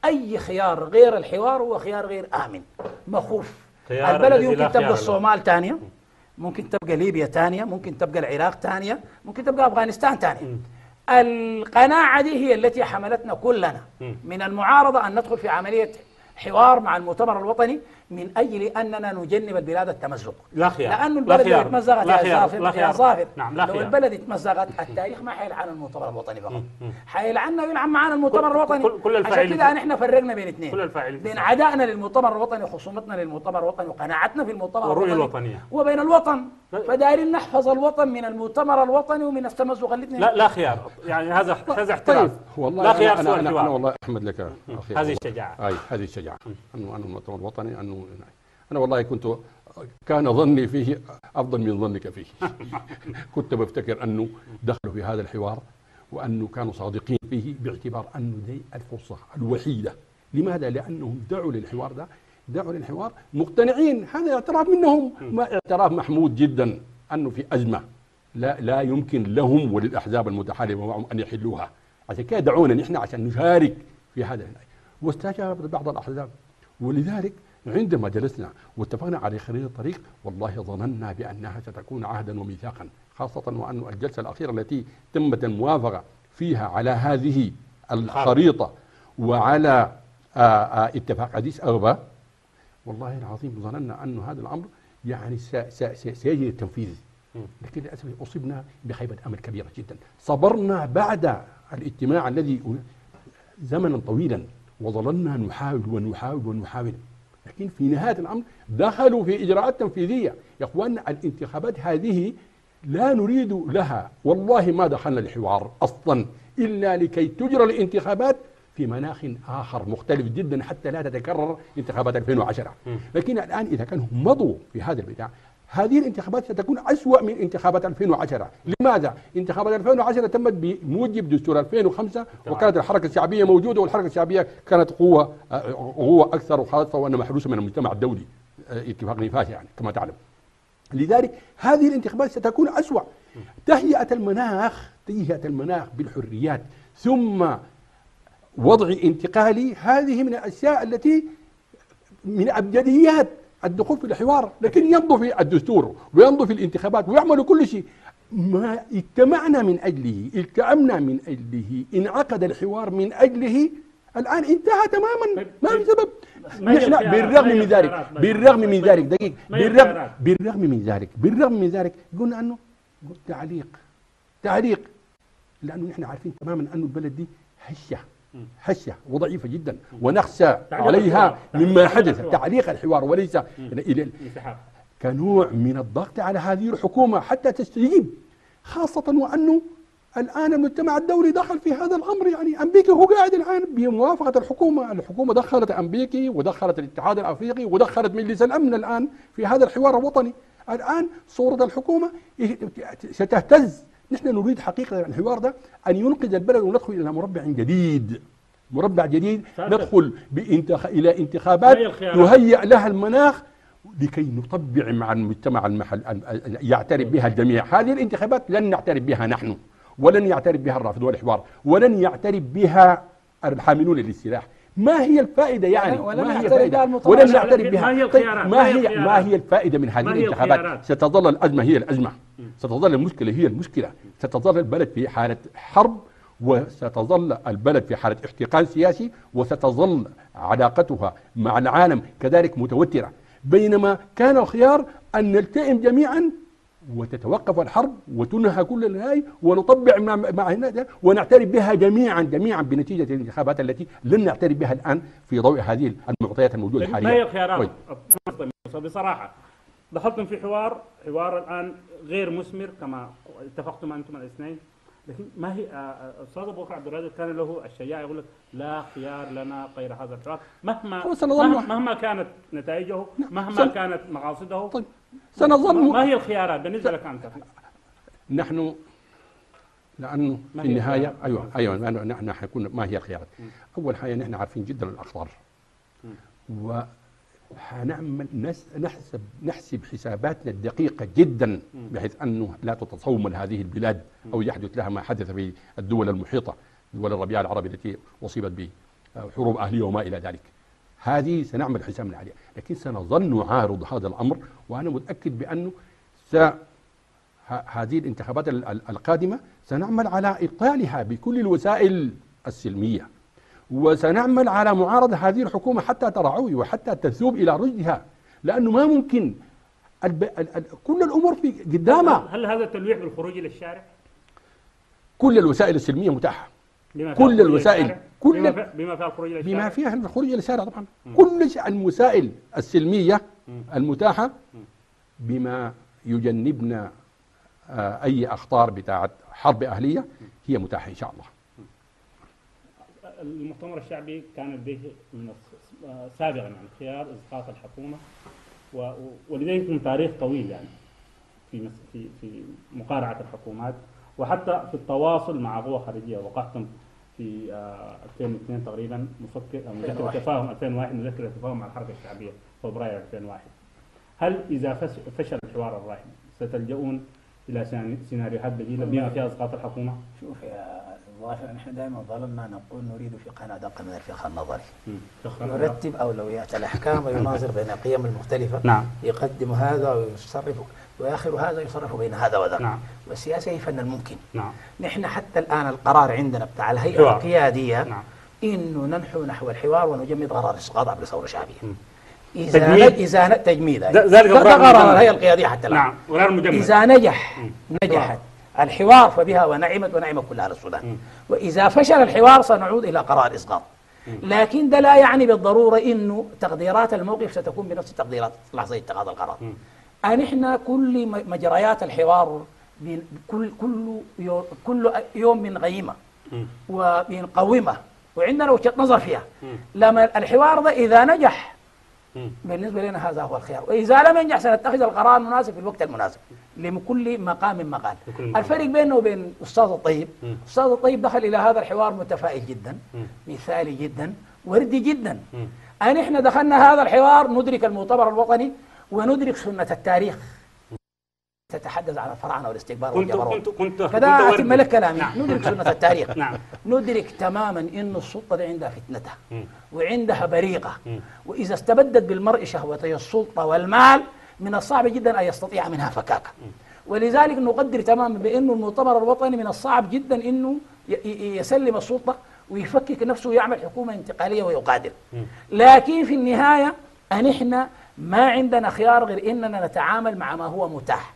أي خيار غير الحوار هو خيار غير آمن مخوف. البلد الذي يمكن لا خيار تبقى له. الصومال تانية، ممكن تبقى ليبيا تانية، ممكن تبقى العراق تانية، ممكن تبقى أفغانستان تانية. القناعة دي هي التي حملتنا كلنا من المعارضة أن ندخل في عملية حوار مع المؤتمر الوطني من أجل أننا نجنب البلاد التمزق. لا خيار. لأنه لا البلد خيار. لو اتمزقت لا يا خيار. ظافر لا يا خيار. ظافر نعم، لا لو خيار. البلد اتمزقت التاريخ ما حيلعن المؤتمر الوطني فقط، حيلعنا ويلعن معنا المؤتمر الوطني. كل عشان الفاعلين كده نحن فرقنا بين اثنين، كل الفاعلين بين عدائنا للمؤتمر الوطني وخصومتنا للمؤتمر الوطني وقناعتنا في المؤتمر والرؤية الوطني الوطنية. وبين الوطن. فدايرين نحفظ الوطن من المؤتمر الوطني ومن التمزق الاثنين. لا خيار، يعني هذا احتراف. طيب والله لا خيار سوى أنا الحوار. والله أحمد لك أخي. هذه الشجاعة. هذه الشجاعة. أنه المؤتمر الوطني أنا والله كان ظني فيه أفضل من ظنك فيه. كنت بفتكر أنه دخلوا في هذا الحوار وأنه كانوا صادقين فيه باعتبار أنه دي الفرصة الوحيدة. لماذا؟ لأنهم دعوا للحوار مقتنعين. هذا اعتراف منهم، ما اعتراف محمود جدا أنه في أزمة لا يمكن لهم وللأحزاب المتحالفة معهم أن يحلوها. عشان كده دعونا نحن عشان نشارك في هذا. واستجاب بعض الأحزاب، ولذلك عندما جلسنا واتفقنا على خريطة الطريق والله ظننا بأنها ستكون عهدا وميثاقا، خاصة وأن الجلسة الأخيرة التي تمت الموافقة فيها على هذه الخريطة وعلى اتفاق أديس أبابا، والله العظيم ظننا أن هذا الأمر يعني سيجري التنفيذ. لكن للأسف أصبنا بخيبة أمل كبيرة جدا. صبرنا بعد الاجتماع الذي زمنا طويلا وظللنا نحاول، لكن في نهاية الأمر دخلوا في إجراءات تنفيذية. يا أخواننا الانتخابات هذه لا نريد لها، والله ما دخلنا الحوار أصلا إلا لكي تجرى الانتخابات في مناخ آخر مختلف جدا حتى لا تتكرر انتخابات 2010. لكن الآن إذا كانوا مضوا في هذا البتاع، هذه الانتخابات ستكون أسوأ من انتخابات 2010. لماذا؟ انتخابات 2010 تمت بموجب دستور 2005 وكانت الحركة الشعبية موجودة، والحركة الشعبية كانت قوة أكثر، وخاصة وأنها محروسة من المجتمع الدولي، اتفاق نيفاس يعني كما تعلم. لذلك هذه الانتخابات ستكون أسوأ. تهيئة المناخ بالحريات ثم وضع انتقالي، هذه من الأشياء التي من أبجديات الدخول في الحوار. لكن يمضوا في الدستور ويمضوا في الانتخابات ويعملوا كل شيء ما اجتمعنا من أجله، التأمنا من أجله، انعقد الحوار من أجله، الآن انتهى تماما. ما في سبب. نحن بالرغم من ذلك قلنا أنه تعليق، لأنه نحن عارفين تماما أن البلد دي هشة وضعيفة جدا، ونخشى عليها مما حدث. تعليق الحوار وليس كنوع من الضغط على هذه الحكومة حتى تستجيب، خاصة وأنه الآن المجتمع الدولي دخل في هذا الأمر. يعني أمريكا هو قاعد الآن بموافقة الحكومة دخلت أمريكي ودخلت الاتحاد الأفريقي ودخلت مجلس الأمن الآن في هذا الحوار الوطني. الآن صورة الحكومة ستهتز. نحن نريد حقيقة الحوار ده أن ينقذ البلد وندخل إلى مربع جديد ندخل إلى انتخابات يهيئ لها المناخ لكي نطبع مع المجتمع يعترف بها الجميع. هذه الانتخابات لن نعترف بها نحن، ولن يعترف بها الرافضون الحوار، ولن يعترف بها الحاملون للسلاح. ما هي الفائدة يعني؟ ولن نعترف بها. ما هي الفائدة من هذه الانتخابات؟ ستظل الأزمة هي الأزمة، ستظل المشكلة هي المشكلة، ستظل البلد في حالة حرب، وستظل البلد في حالة احتقان سياسي، وستظل علاقتها مع العالم كذلك متوترة. بينما كان الخيار أن نلتئم جميعا وتتوقف الحرب وتنهى كل النهاية ونطبع مع هنا ونعترف بها جميعا بنتيجة الانتخابات التي لن نعترف بها الآن في ضوء هذه المعطيات الموجودة حاليا. ما هي الخيارات؟ بصراحة دخلتم في حوار الآن غير مثمر كما اتفقتم أنتم الاثنين، لكن ما هي أستاذ أبو بكر عبد الرازق كان له الشجاعة يقول لك لا خيار لنا غير هذا الحوار مهما كانت نتائجه، مهما كانت مقاصده. طيب سنظل. ما هي الخيارات بالنسبة لك أنت؟ نحن لأنه في النهاية أيوة نحن حيكون ما هي الخيارات. أول حاجة نحن عارفين جدا الأخطار، وحنعمل نحسب حساباتنا الدقيقة جدا بحيث أنه لا تتصومل هذه البلاد أو يحدث لها ما حدث في الدول المحيطة، دول الربيع العربي التي أصيبت حروب أهلية وما إلى ذلك. هذه سنعمل حسابنا عليها، لكن سنظل نعارض هذا الأمر، وأنا متأكد بأنه هذه الانتخابات القادمة سنعمل على إبطالها بكل الوسائل السلمية، وسنعمل على معارضة هذه الحكومة حتى ترعوي وحتى تثوب إلى رشدها، لأنه ما ممكن كل الأمور في قدامها. هل هذا تلويح بالخروج إلى الشارع؟ كل الوسائل السلمية متاحة، كل الوسائل، بما فيها الخروج إلى الشارع، بما فيها الخروج إلى الشارع طبعا. كل الوسائل السلمية المتاحة، بما يجنبنا أي أخطار بتاعة حرب أهلية، هي متاحة إن شاء الله. المؤتمر الشعبي كان لديه سابقا يعني خيار إسقاط الحكومة، ولديكم تاريخ طويل يعني في مقارعة الحكومات، وحتى في التواصل مع قوى خارجية. وقعتم في 2002 تقريبا مذكرة تفاهم 2001 مذكرة تفاهم مع الحركة الشعبية فبراير 2001. هل إذا فشل الحوار الراهن ستلجؤون إلى سيناريوهات بديلة بما فيها إسقاط الحكومة؟ شوف يا ظافر، نحن دائما ظللنا نقول نريد فقها أدق من الفقه النظري، يرتب أولويات الأحكام ويناظر بين القيم المختلفة. نعم. يقدم هذا ويصرف وآخر هذا يصرف بين هذا وذاك. نعم. والسياسة هي فن الممكن. نعم. نحن حتى الآن القرار عندنا بتاع الهيئة القيادية، نعم، إنه ننحو نحو الحوار ونجمد قرار إسقاط عبر ثورة شعبية. إذا تجميد ذلك قرار الهيئة القيادية حتى الآن. نعم. قرار مجمد. إذا نجحت الحوار فبها ونعم كل أهل السودان. وإذا فشل الحوار سنعود إلى قرار إسقاط. لكن ده لا يعني بالضرورة إنه تقديرات الموقف ستكون بنفس تقديرات لحظة اتخاذ القرار. نحن كل مجريات الحوار كل يوم بنقيمها وبنقومها، وعندنا وجهة نظر فيها. لما الحوار ده إذا نجح بالنسبة لنا هذا هو الخيار، وإذا لم ينجح سنتخذ القرار المناسب في الوقت المناسب لكل مقام مقال. الفرق بينه وبين أستاذ الطيب، أستاذ الطيب دخل إلى هذا الحوار متفائل جدا، مثالي جدا، وردي جدا. نحن دخلنا هذا الحوار ندرك المؤتمر الوطني وندرك سنة التاريخ تتحدث عن الفراعنة والاستكبار والجبروت. فده أتم لك كلامي. نعم. ندرك سنة التاريخ. نعم. ندرك تماما إن السلطة دي عندها فتنتها وعندها بريقة، وإذا استبدت بالمرء شهوتي السلطة والمال من الصعب جدا أن يستطيع منها فكاكة. ولذلك نقدر تماما بأنه المؤتمر الوطني من الصعب جدا أنه يسلم السلطة ويفكك نفسه ويعمل حكومة انتقالية ويقادر. لكن في النهاية نحن ما عندنا خيار غير اننا نتعامل مع ما هو متاح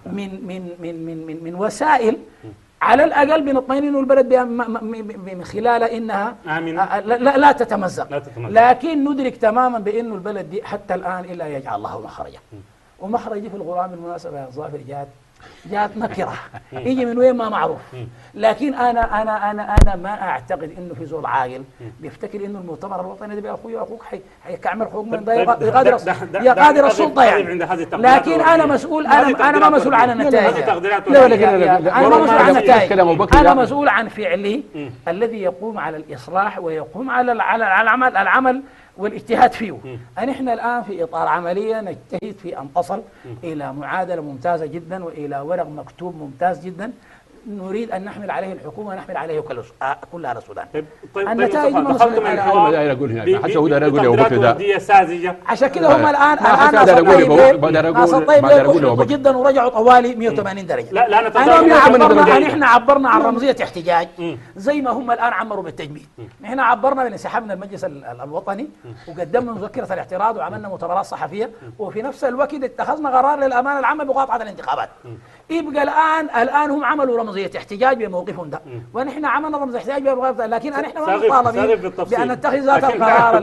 من وسائل على الاقل بنطمئن انه البلد من خلال انها لا تتمزق. لكن ندرك تماما بانه البلد دي حتى الان الا يجعل الله مخرجا. ومخرجي في الغرام بالمناسبه يا ظافر جات نكره يجي من وين ما معروف. لكن انا ما اعتقد انه في زول عاقل بيفتكر انه المؤتمر الوطني ده باخوي واخوك حيكعمل حقوق من ده يقادر السلطه يعني. لكن انا مسؤول، انا ما مسؤول عن النتائج. انا ما مسؤول عن النتائج، انا مسؤول عن فعلي الذي يقوم على الاصلاح ويقوم على العمل والاجتهاد فيه. نحن الآن في إطار عملية نجتهد في أن تصل إلى معادلة ممتازة جدا وإلى ورق مكتوب ممتاز جدا نريد أن نحمل عليه الحكومة ونحمل عليه كل أهل السودان. النتائج ما أقول هناك حتى هو ده أقول أبو بكر ده ساذجة. عشان كده هم الآن ناس الطيب جدا ورجعوا طوالي 180 درجة. لا نحن عبرنا عن رمزية احتجاج زي ما هم الآن عمروا بالتجميد. نحن عبرنا بانسحاب من المجلس الوطني وقدمنا مذكرة الاعتراض وعملنا مؤتمرات صحفية، وفي نفس الوقت اتخذنا قرار للأمانة العامة بمقاطعة الانتخابات. يبقى الآن هم عملوا رمزية احتجاج بموقفهم ده، ونحن عملنا رمزية احتجاج بموقفهم ده، لكن نحن ما مطالبين بأن نتخذ ذات القرار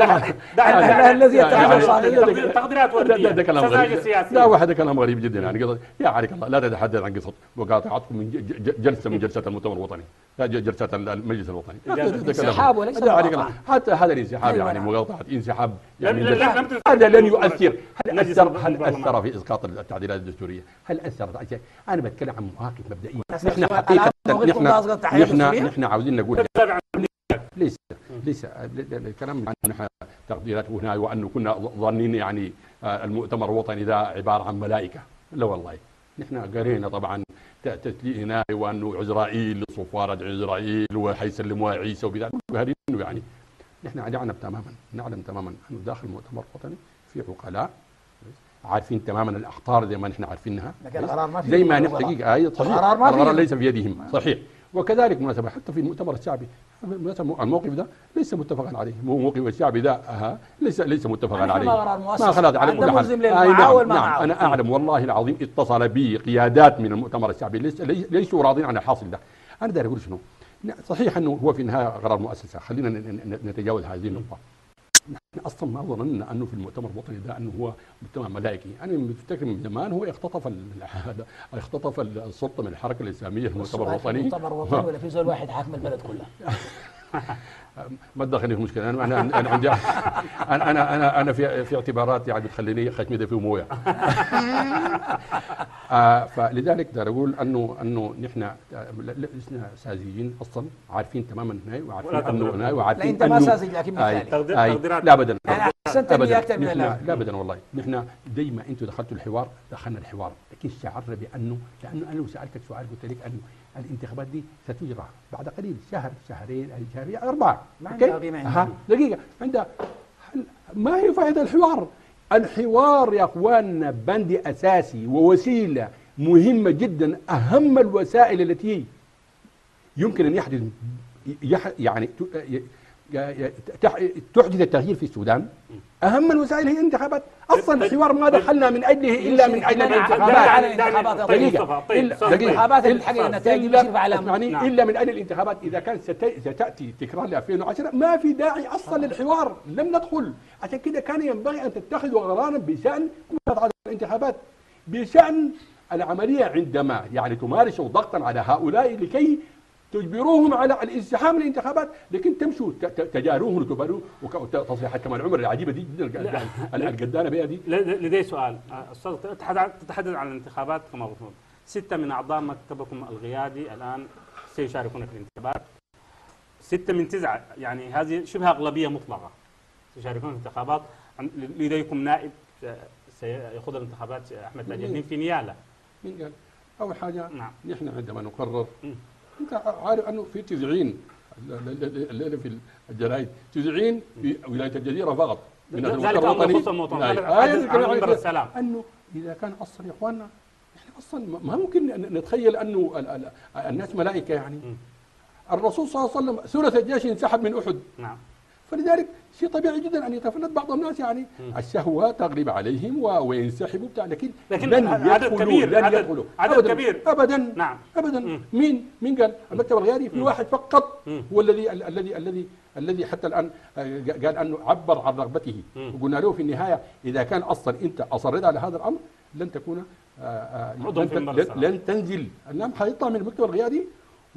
الذي يتخذه صالح. تقديرات وردية. ده كلام غريب. لا واحد كلام غريب جدا يعني. يا عليك الله لا تتحدث عن قصة مقاطعتكم من جلسة من جلسات المؤتمر الوطني، جلسات المجلس الوطني. انسحاب وليس مقاطعة. حتى هذا الانسحاب يعني مقاطعة انسحاب يعني هذا لن يؤثر. هل أثر في إسقاط التعديلات الدستورية؟ هل أثر؟ أنا بتكلم عن مواقف مبدئية. نحن حقيقة نحن عاوزين نقول ليس الكلام عن تقديرات هنا وأنه كنا ظانين يعني المؤتمر الوطني ده عبارة عن ملائكة. لا والله نحن قرينا طبعا تسلينا وأنه عزرائيل صفارة عزرائيل وحيسلموها عيسى وبذلك يعني نحن نعلم تماما انه داخل المؤتمر الوطني في عقلاء عارفين تماما الاخطار زي ما نحن عارفينها، لكن القرار ما في زي ما دقيقه صحيح، القرار ليس في يدهم صحيح. وكذلك مناسبة حتى في المؤتمر الشعبي الموقف ده ليس متفقا عليه، موقف الشعبي ده ليس متفقا عليه، ما خلاص على كل حال نعم انا اعلم والله العظيم اتصل بي قيادات من المؤتمر الشعبي ليسوا راضين عن الحاصل ده. انا داير اقول شنو، صحيح انه هو في النهايه قرار مؤسسه، خلينا نتجاوز هذه النقطه. نحن اصلا ما ظننا انه في المؤتمر الوطني ده انه هو مجتمع ملائكي، انا مفتكر من زمان هو اختطف السلطه من الحركه الاسلاميه في المؤتمر الوطني. المؤتمر الوطني ولا في زول واحد حاكم البلد كلها؟ ما تدخلني في مشكله، انا عندي انا في اعتبارات يعني بتخليني خشمي في مويه. فلذلك دار اقول انه نحن لسنا ساذجين اصلا، عارفين تماما وعارفين انه وعارفين انت ما ساذج لكن مثالي لا ابدا يعني احسنت مني اكثر من لا ابدا والله. نحن زي ما انتم دخلتوا الحوار دخلنا الحوار، لكن شعرنا لانه انا لو سالتك سؤال قلت لك انه الانتخابات دي ستجرى بعد قليل، شهر شهرين 4 ما عندها قيمه. دقيقه عندها ما هي فائده الحوار؟ الحوار يا اخواننا بند اساسي ووسيله مهمه جدا، اهم الوسائل التي يمكن ان يعني تحدث التغيير في السودان. اهم الوسائل هي الانتخابات، اصلا الحوار ما دخلنا من اجله الا من اجل الانتخابات. الانتخابات اللي تحقق النتائج الا من اجل الانتخابات. اذا كانت ستاتي تكرار ل 2010 ما في داعي اصلا للحوار، لم ندخل. عشان كده كان ينبغي ان تتخذوا قرارا بشان الانتخابات، بشان العمليه عندما يعني تمارسوا ضغطا على هؤلاء لكي تجبروهم على الانسحاب من الانتخابات، لكن تمشوا تجاروهم وتباروهم وتصريحات كمال عمر العجيبه دي جدا القدانه بها دي. لدي سؤال استاذ، تتحدث عن الانتخابات كما قلت، 6 من اعضاء مكتبكم القيادي الان سيشاركون في الانتخابات، 6 من 9 يعني هذه شبه اغلبيه مطلقه سيشاركون في الانتخابات. لديكم نائب سيخوض الانتخابات احمد تاج في نياله. مين قال؟ اول حاجه نحن عندما نقرر انت عارف انه في 90 الليله في الجرايد 90 في ولايه الجزيره فقط من المؤتمر الوطني السلام، انه اذا كان اصلا يا اخواننا احنا اصلا ما ممكن نتخيل انه الناس ملائكه يعني. الرسول صلى الله عليه وسلم ثلث الجيش انسحب من احد. نعم. فلذلك شيء طبيعي جدا ان يتفلت بعض الناس يعني الشهوه تغلب عليهم وينسحبوا بتاع، لكن لن يدخلوا عدد كبير ابدا. نعم ابدا. مين قال؟ المكتب القيادي في واحد فقط هو الذي حتى الان قال انه عبر عن رغبته، وقلنا له في النهايه اذا كان اصلا انت اصريت على هذا الامر لن تكون لن تنزل، النعم حيطلع من المكتب القيادي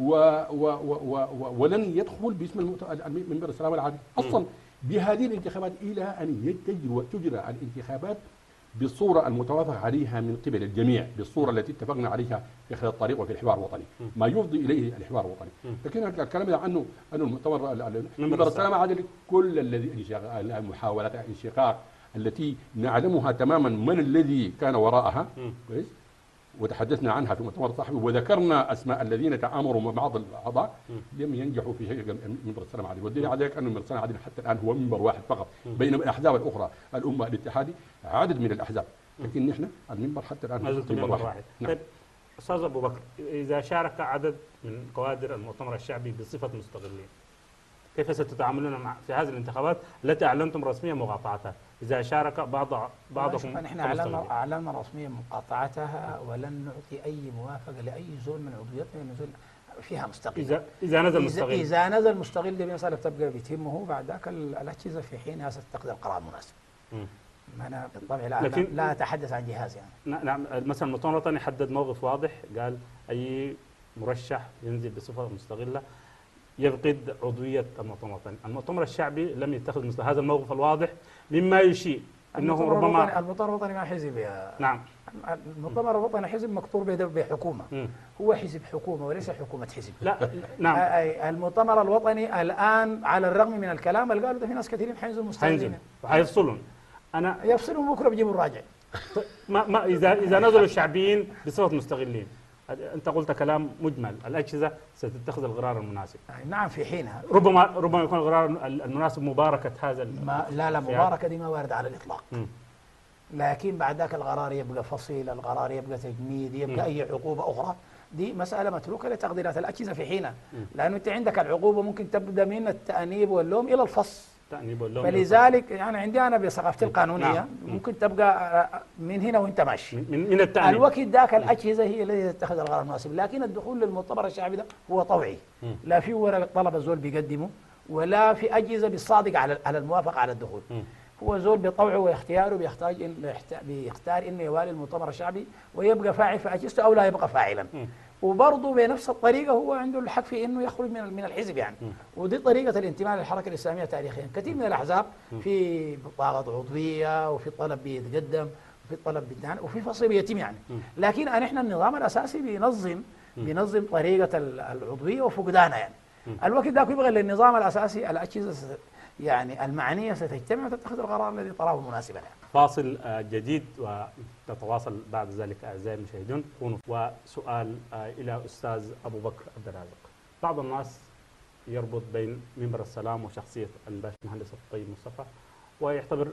ولن يدخل باسم منبر السلام العادي اصلا بهذه الانتخابات الى ان تجرى الانتخابات بالصوره المتوافق عليها من قبل الجميع، بالصوره التي اتفقنا عليها في خلال الطريق وفي الحوار الوطني، ما يفضي اليه الحوار الوطني. لكن الكلام عنه المؤتمر منبر السلام العادي كل الذي محاولات الانشقاق التي نعلمها تماما من الذي كان وراءها كويس، وتحدثنا عنها في مؤتمر الصحفي وذكرنا اسماء الذين تآمروا مع بعض الاعضاء لم ينجحوا في شيء منبر السلام العادل، والدليل على ذلك ان منبر السلام العادل حتى الان هو منبر واحد فقط، بينما الاحزاب الاخرى الامه الاتحادي عدد من الاحزاب، لكن نحن المنبر حتى الان هو منبر واحد. طيب استاذ ابو بكر، اذا شارك عدد من كوادر المؤتمر الشعبي بصفه مستقلين، كيف ستتعاملون في هذه الانتخابات التي اعلنتم رسميا مقاطعتها؟ اذا شارك بعضكم نحن اعلنا رسميا مقاطعتها ولن نعطي اي موافقه لاي زول من عضويتنا ينزل فيها مستقل. اذا نزل مستقل، اذا نزل مستقل دي مساله تبقى بتهمه، بعد ذاك الاجهزه في حينها ستتخذ القرار المناسب. انا بالطبع لا اتحدث عن جهاز يعني. نعم، مثلا المؤتمر الوطني حدد موقف واضح، قال اي مرشح ينزل بصفه مستقله يفقد عضوية المؤتمر الوطني. المؤتمر الشعبي لم يتخذ مثل هذا الموقف الواضح مما يشير انه ربما المؤتمر الوطني ما حزب يا نعم. المؤتمر الوطني حزب مقطور بحكومة. هو حزب حكومة وليس حكومة حزب. لا نعم. المؤتمر الوطني الآن على الرغم من الكلام اللي قالوا ده في ناس كثيرين حينزلوا مستقلين. حيفصلون. يفصلون بكره بيجيبوا الراجع. ما اذا نزلوا الشعبيين بصفة مستقلين أنت قلت كلام مجمل، الأجهزة ستتخذ القرار المناسب. نعم في حينها. ربما يكون القرار المناسب مباركة هذا لا مباركة دي ما واردة على الإطلاق. لكن بعد ذاك القرار يبقى فصيل، القرار يبقى تجميد، يبقى أي عقوبة أخرى، دي مسألة متروكة لتقديرات الأجهزة في حينها. لأنه أنت عندك العقوبة ممكن تبدأ من التأنيب واللوم إلى الفص. فلذلك يعني عندي أنا بثقافتي القانونية ممكن تبقى من هنا وأنت ماشي من التأنيب. الوقت ذاك الأجهزة هي التي تتخذ القرار المناسب، لكن الدخول للمؤتمر الشعبي ده هو طوعي، لا في ورقة طلب الزول بيقدمه ولا في أجهزة بالصادق على الموافقة على الدخول. هو زول بطوعه واختياره بيختار انه يوالي المؤتمر الشعبي ويبقى فاعل في اجهزته او لا يبقى فاعلا. وبرضه بنفس الطريقه هو عنده الحق في انه يخرج من الحزب يعني. ودي طريقه الانتماء للحركه الاسلاميه تاريخيا. كثير من الاحزاب في بطاقه عضويه وفي طلب بيتقدم وفي طلب بيدان وفي فصل بيتم يعني. لكن نحن النظام الاساسي بينظم طريقه العضويه وفقدانها يعني. الوقت ذاك يبغى للنظام الاساسي الاجهزه يعني المعنية ستجتمع وتتخذ القرار الذي تراه مناسبا. فاصل جديد ونتواصل بعد ذلك أعزائي المشاهدون. وسؤال إلى أستاذ أبو بكر عبد الرازق. بعض الناس يربط بين منبر السلام وشخصية الباشمهندس الطيب مصطفى، ويعتبر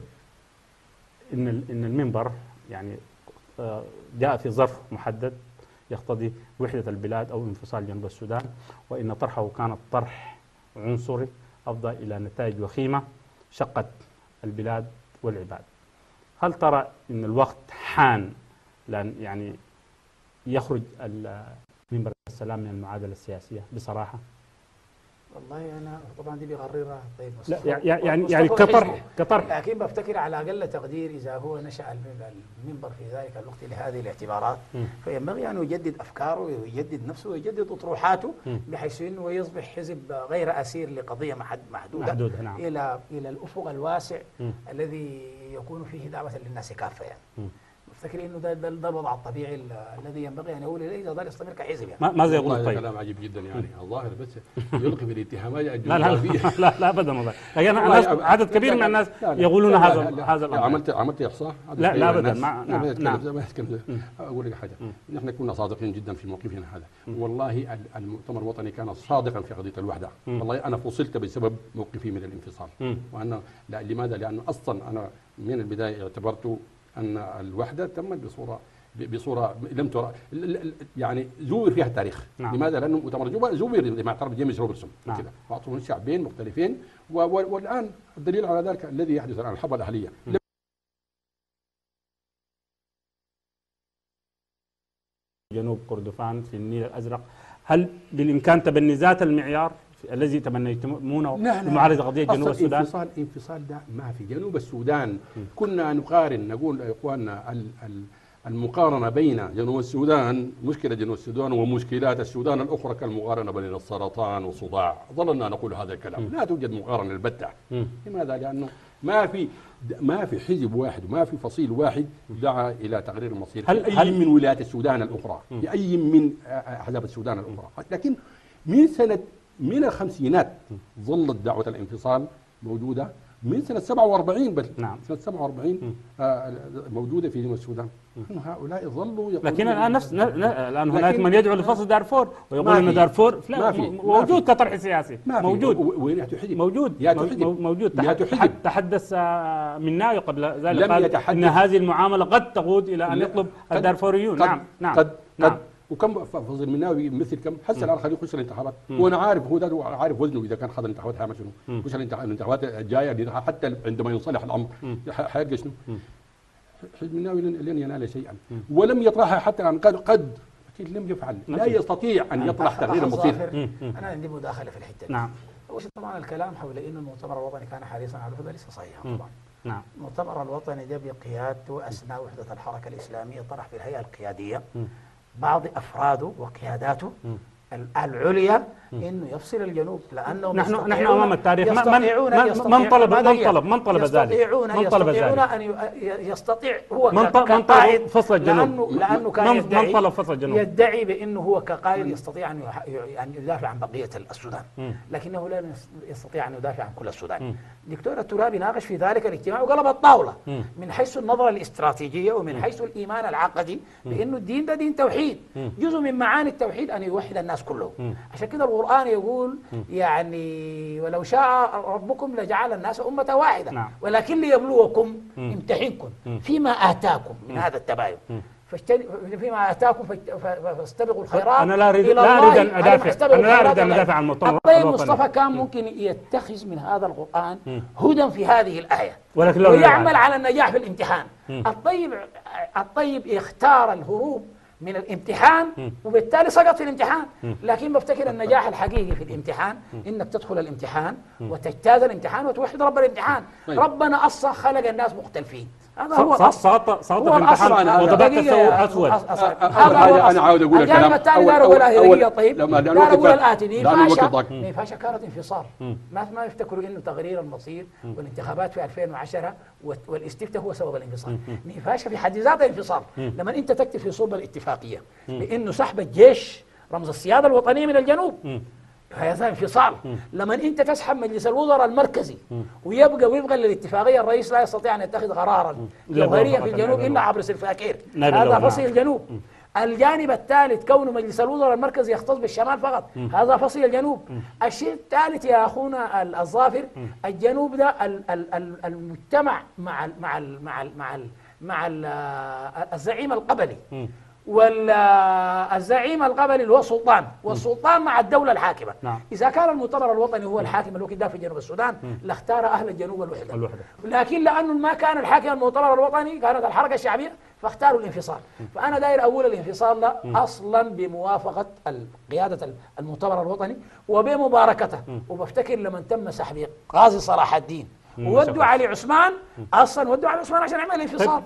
إن المنبر يعني جاء في ظرف محدد يقتضي وحدة البلاد أو انفصال جنوب السودان، وإن طرحه كان طرح عنصري أفضى إلى نتائج وخيمة شقت البلاد والعباد. هل ترى أن الوقت حان لأن يعني يخرج منبر السلام من المعادلة السياسية بصراحة؟ والله أنا طبعا دي بيقررها طيب مصطفى. لا يعني كطرح لكن بفتكر على أقل تقدير إذا هو نشأ المنبر في ذلك الوقت لهذه الاعتبارات فينبغي أن يجدد أفكاره ويجدد نفسه ويجدد أطروحاته بحيث أنه يصبح حزب غير أسير لقضية محدودة نعم. إلى الأفق الواسع الذي يكون فيه دعوة للناس كافة يعني. افتكر انه ده الوضع الطبيعي الذي ينبغي ان يقول اليه اذا ظل يستمر كحزب يعني. ماذا يقول طيب؟ كلام عجيب جدا يعني الظاهر بس يلقي بالاتهامات الجغرافيه. لا ابدا والله. لكن عدد كبير من الناس يقولون هذا الامر. عملت احصاء؟ لا ابدا. ما اقول لك حاجه، نحن كنا صادقين جدا في موقفنا هذا. والله المؤتمر الوطني كان صادقا في قضيه الوحده. والله انا فصلت بسبب موقفي من الانفصال. وانا لماذا؟ لانه اصلا انا من البدايه اعتبرت أن الوحدة تمت بصورة لم ترى يعني زور فيها التاريخ. نعم. لماذا؟ لأنه مؤتمر جوبا زور لما اعترف جيمس روبرتسون. نعم. كذا وأعطوا شعبين مختلفين والآن الدليل على ذلك الذي يحدث الآن الحرب الأهلية. جنوب كردفان في النيل الأزرق، هل بالإمكان تبني ذات المعيار الذي تبنيتمونه لمعارضة قضية جنوب السودان؟ انفصال ده ما في جنوب السودان. كنا نقارن نقول يا اخواننا المقارنه بين جنوب السودان، مشكله جنوب السودان ومشكلات السودان الاخرى كالمقارنه بين السرطان والصداع. ظللنا نقول هذا الكلام. لا توجد مقارنه البتة. لماذا؟ لانه ما في حزب واحد وما في فصيل واحد دعا الى تغيير المصير في اي من ولايات السودان الاخرى، في اي من احزاب السودان الاخرى. لكن من الخمسينات ظلت دعوة الانفصال موجودة، من سنة 47 بل. نعم. سنة 47 موجودة في جنوب السودان. هؤلاء ظلوا يقولون. لكن الآن هناك من يدعو لفصل دارفور ويقول أن دارفور موجود كطرح سياسي. موجود. وين يحتحدث؟ موجود. تحدث مناوي قبل ذلك قال أن هذه المعاملة قد تقود إلى أن يطلب الدارفوريون. نعم. وكم فضل مناوي مثل كم حتى الان خليه يخش الانتخابات. وانا عارف هو ده عارف وزنه اذا كان خد الانتخابات هيعمل شنو. خش الانتخابات الجايه حتى عندما ينصلح الامر حيلقى شنو. حزب مناوي لن ينال شيئا ولم يطرحها حتى الان. قد اكيد لم يفعل. لا يستطيع ان يطرح تغيير المصير. انا عندي مداخله في الحته دي. نعم. طبعا الكلام حول انه المؤتمر الوطني كان حريصا على الوحده ليس صحيحا طبعا. نعم. المؤتمر الوطني ده بقيادته اثناء وحده الحركه الاسلاميه طرح في الهيئه القياديه بعض أفراده وقياداته العليا انه يفصل الجنوب، لانهم نحن امام التاريخ من طلب ذلك؟ يستطيع هو من طلب فصل الجنوب؟ لانه كان من طلب فصل الجنوب؟ يدعي بانه هو كقائد يستطيع ان يدافع عن بقيه السودان، لكنه لا يستطيع ان يدافع عن كل السودان. دكتور الترابي ناقش في ذلك الاجتماع وقلب الطاوله من حيث النظره الاستراتيجيه ومن حيث الايمان العقدي بانه الدين ده دين توحيد، جزء من معاني التوحيد ان يوحد الناس كلهم. عشان كده القرآن يقول يعني ولو شاء ربكم لجعل الناس أمة واحدة ولكن ليبلوكم يمتحنكم فيما آتاكم من هذا التباين، فيما آتاكم فاستبقوا الخيرات. أنا لا أريد أن أدافع عن المؤتمر الطيب مصطفى كان ممكن يتخذ من هذا القرآن هدى في هذه الآية ويعمل على النجاح في الامتحان. الطيب اختار الهروب من الامتحان وبالتالي سقط في الامتحان، لكن بفتكر النجاح الحقيقي في الامتحان انك تدخل الامتحان وتجتاز الامتحان وتوحد رب الامتحان. ربنا اصلا خلق الناس مختلفين، هذا هو سقط في الامتحان وضبط الثور اسود. انا عاوز اقول لك الجانب الثاني دار اقول هي طيب دار اقول الاتي نيفاشا كانت انفصال، ما يفتكروا انه تغيير المصير والانتخابات في 2010 والاستفتاء هو سبب الانفصال. نيفاشا في حد ذاتها انفصال. لما انت تكتب في صلب الاتفاقيه بانه سحب الجيش رمز السياده الوطنيه من الجنوب هذا انفصال. لما انت تسحب مجلس الوزراء المركزي ويبقى وفقا للاتفاقيه الرئيس لا يستطيع ان يتخذ قرارا جوهريا في الجنوب الا عبر سلفاكير، هذا فصل الجنوب. الجانب الثالث كون مجلس الوزراء المركزي يختص بالشمال فقط، هذا فصل الجنوب. الشيء الثالث يا اخونا الظافر، الجنوب ده المجتمع مع الزعيم القبلي والزعيم القبلي اللي هو السلطان، والسلطان مع الدولة الحاكمة. إذا كان المؤتمر الوطني هو الحاكم الوكيل ده في جنوب السودان لاختار أهل الجنوب الوحدة. لكن لأنه ما كان الحاكم المؤتمر الوطني كانت الحركة الشعبية فاختاروا الانفصال. فأنا داير أقول الانفصال ده أصلا بموافقة قيادة المؤتمر الوطني وبمباركته، وبفتكر لما تم سحب قاضي صلاح الدين وودوا علي عثمان، اصلا ودوا علي عثمان عشان يعمل انفصال.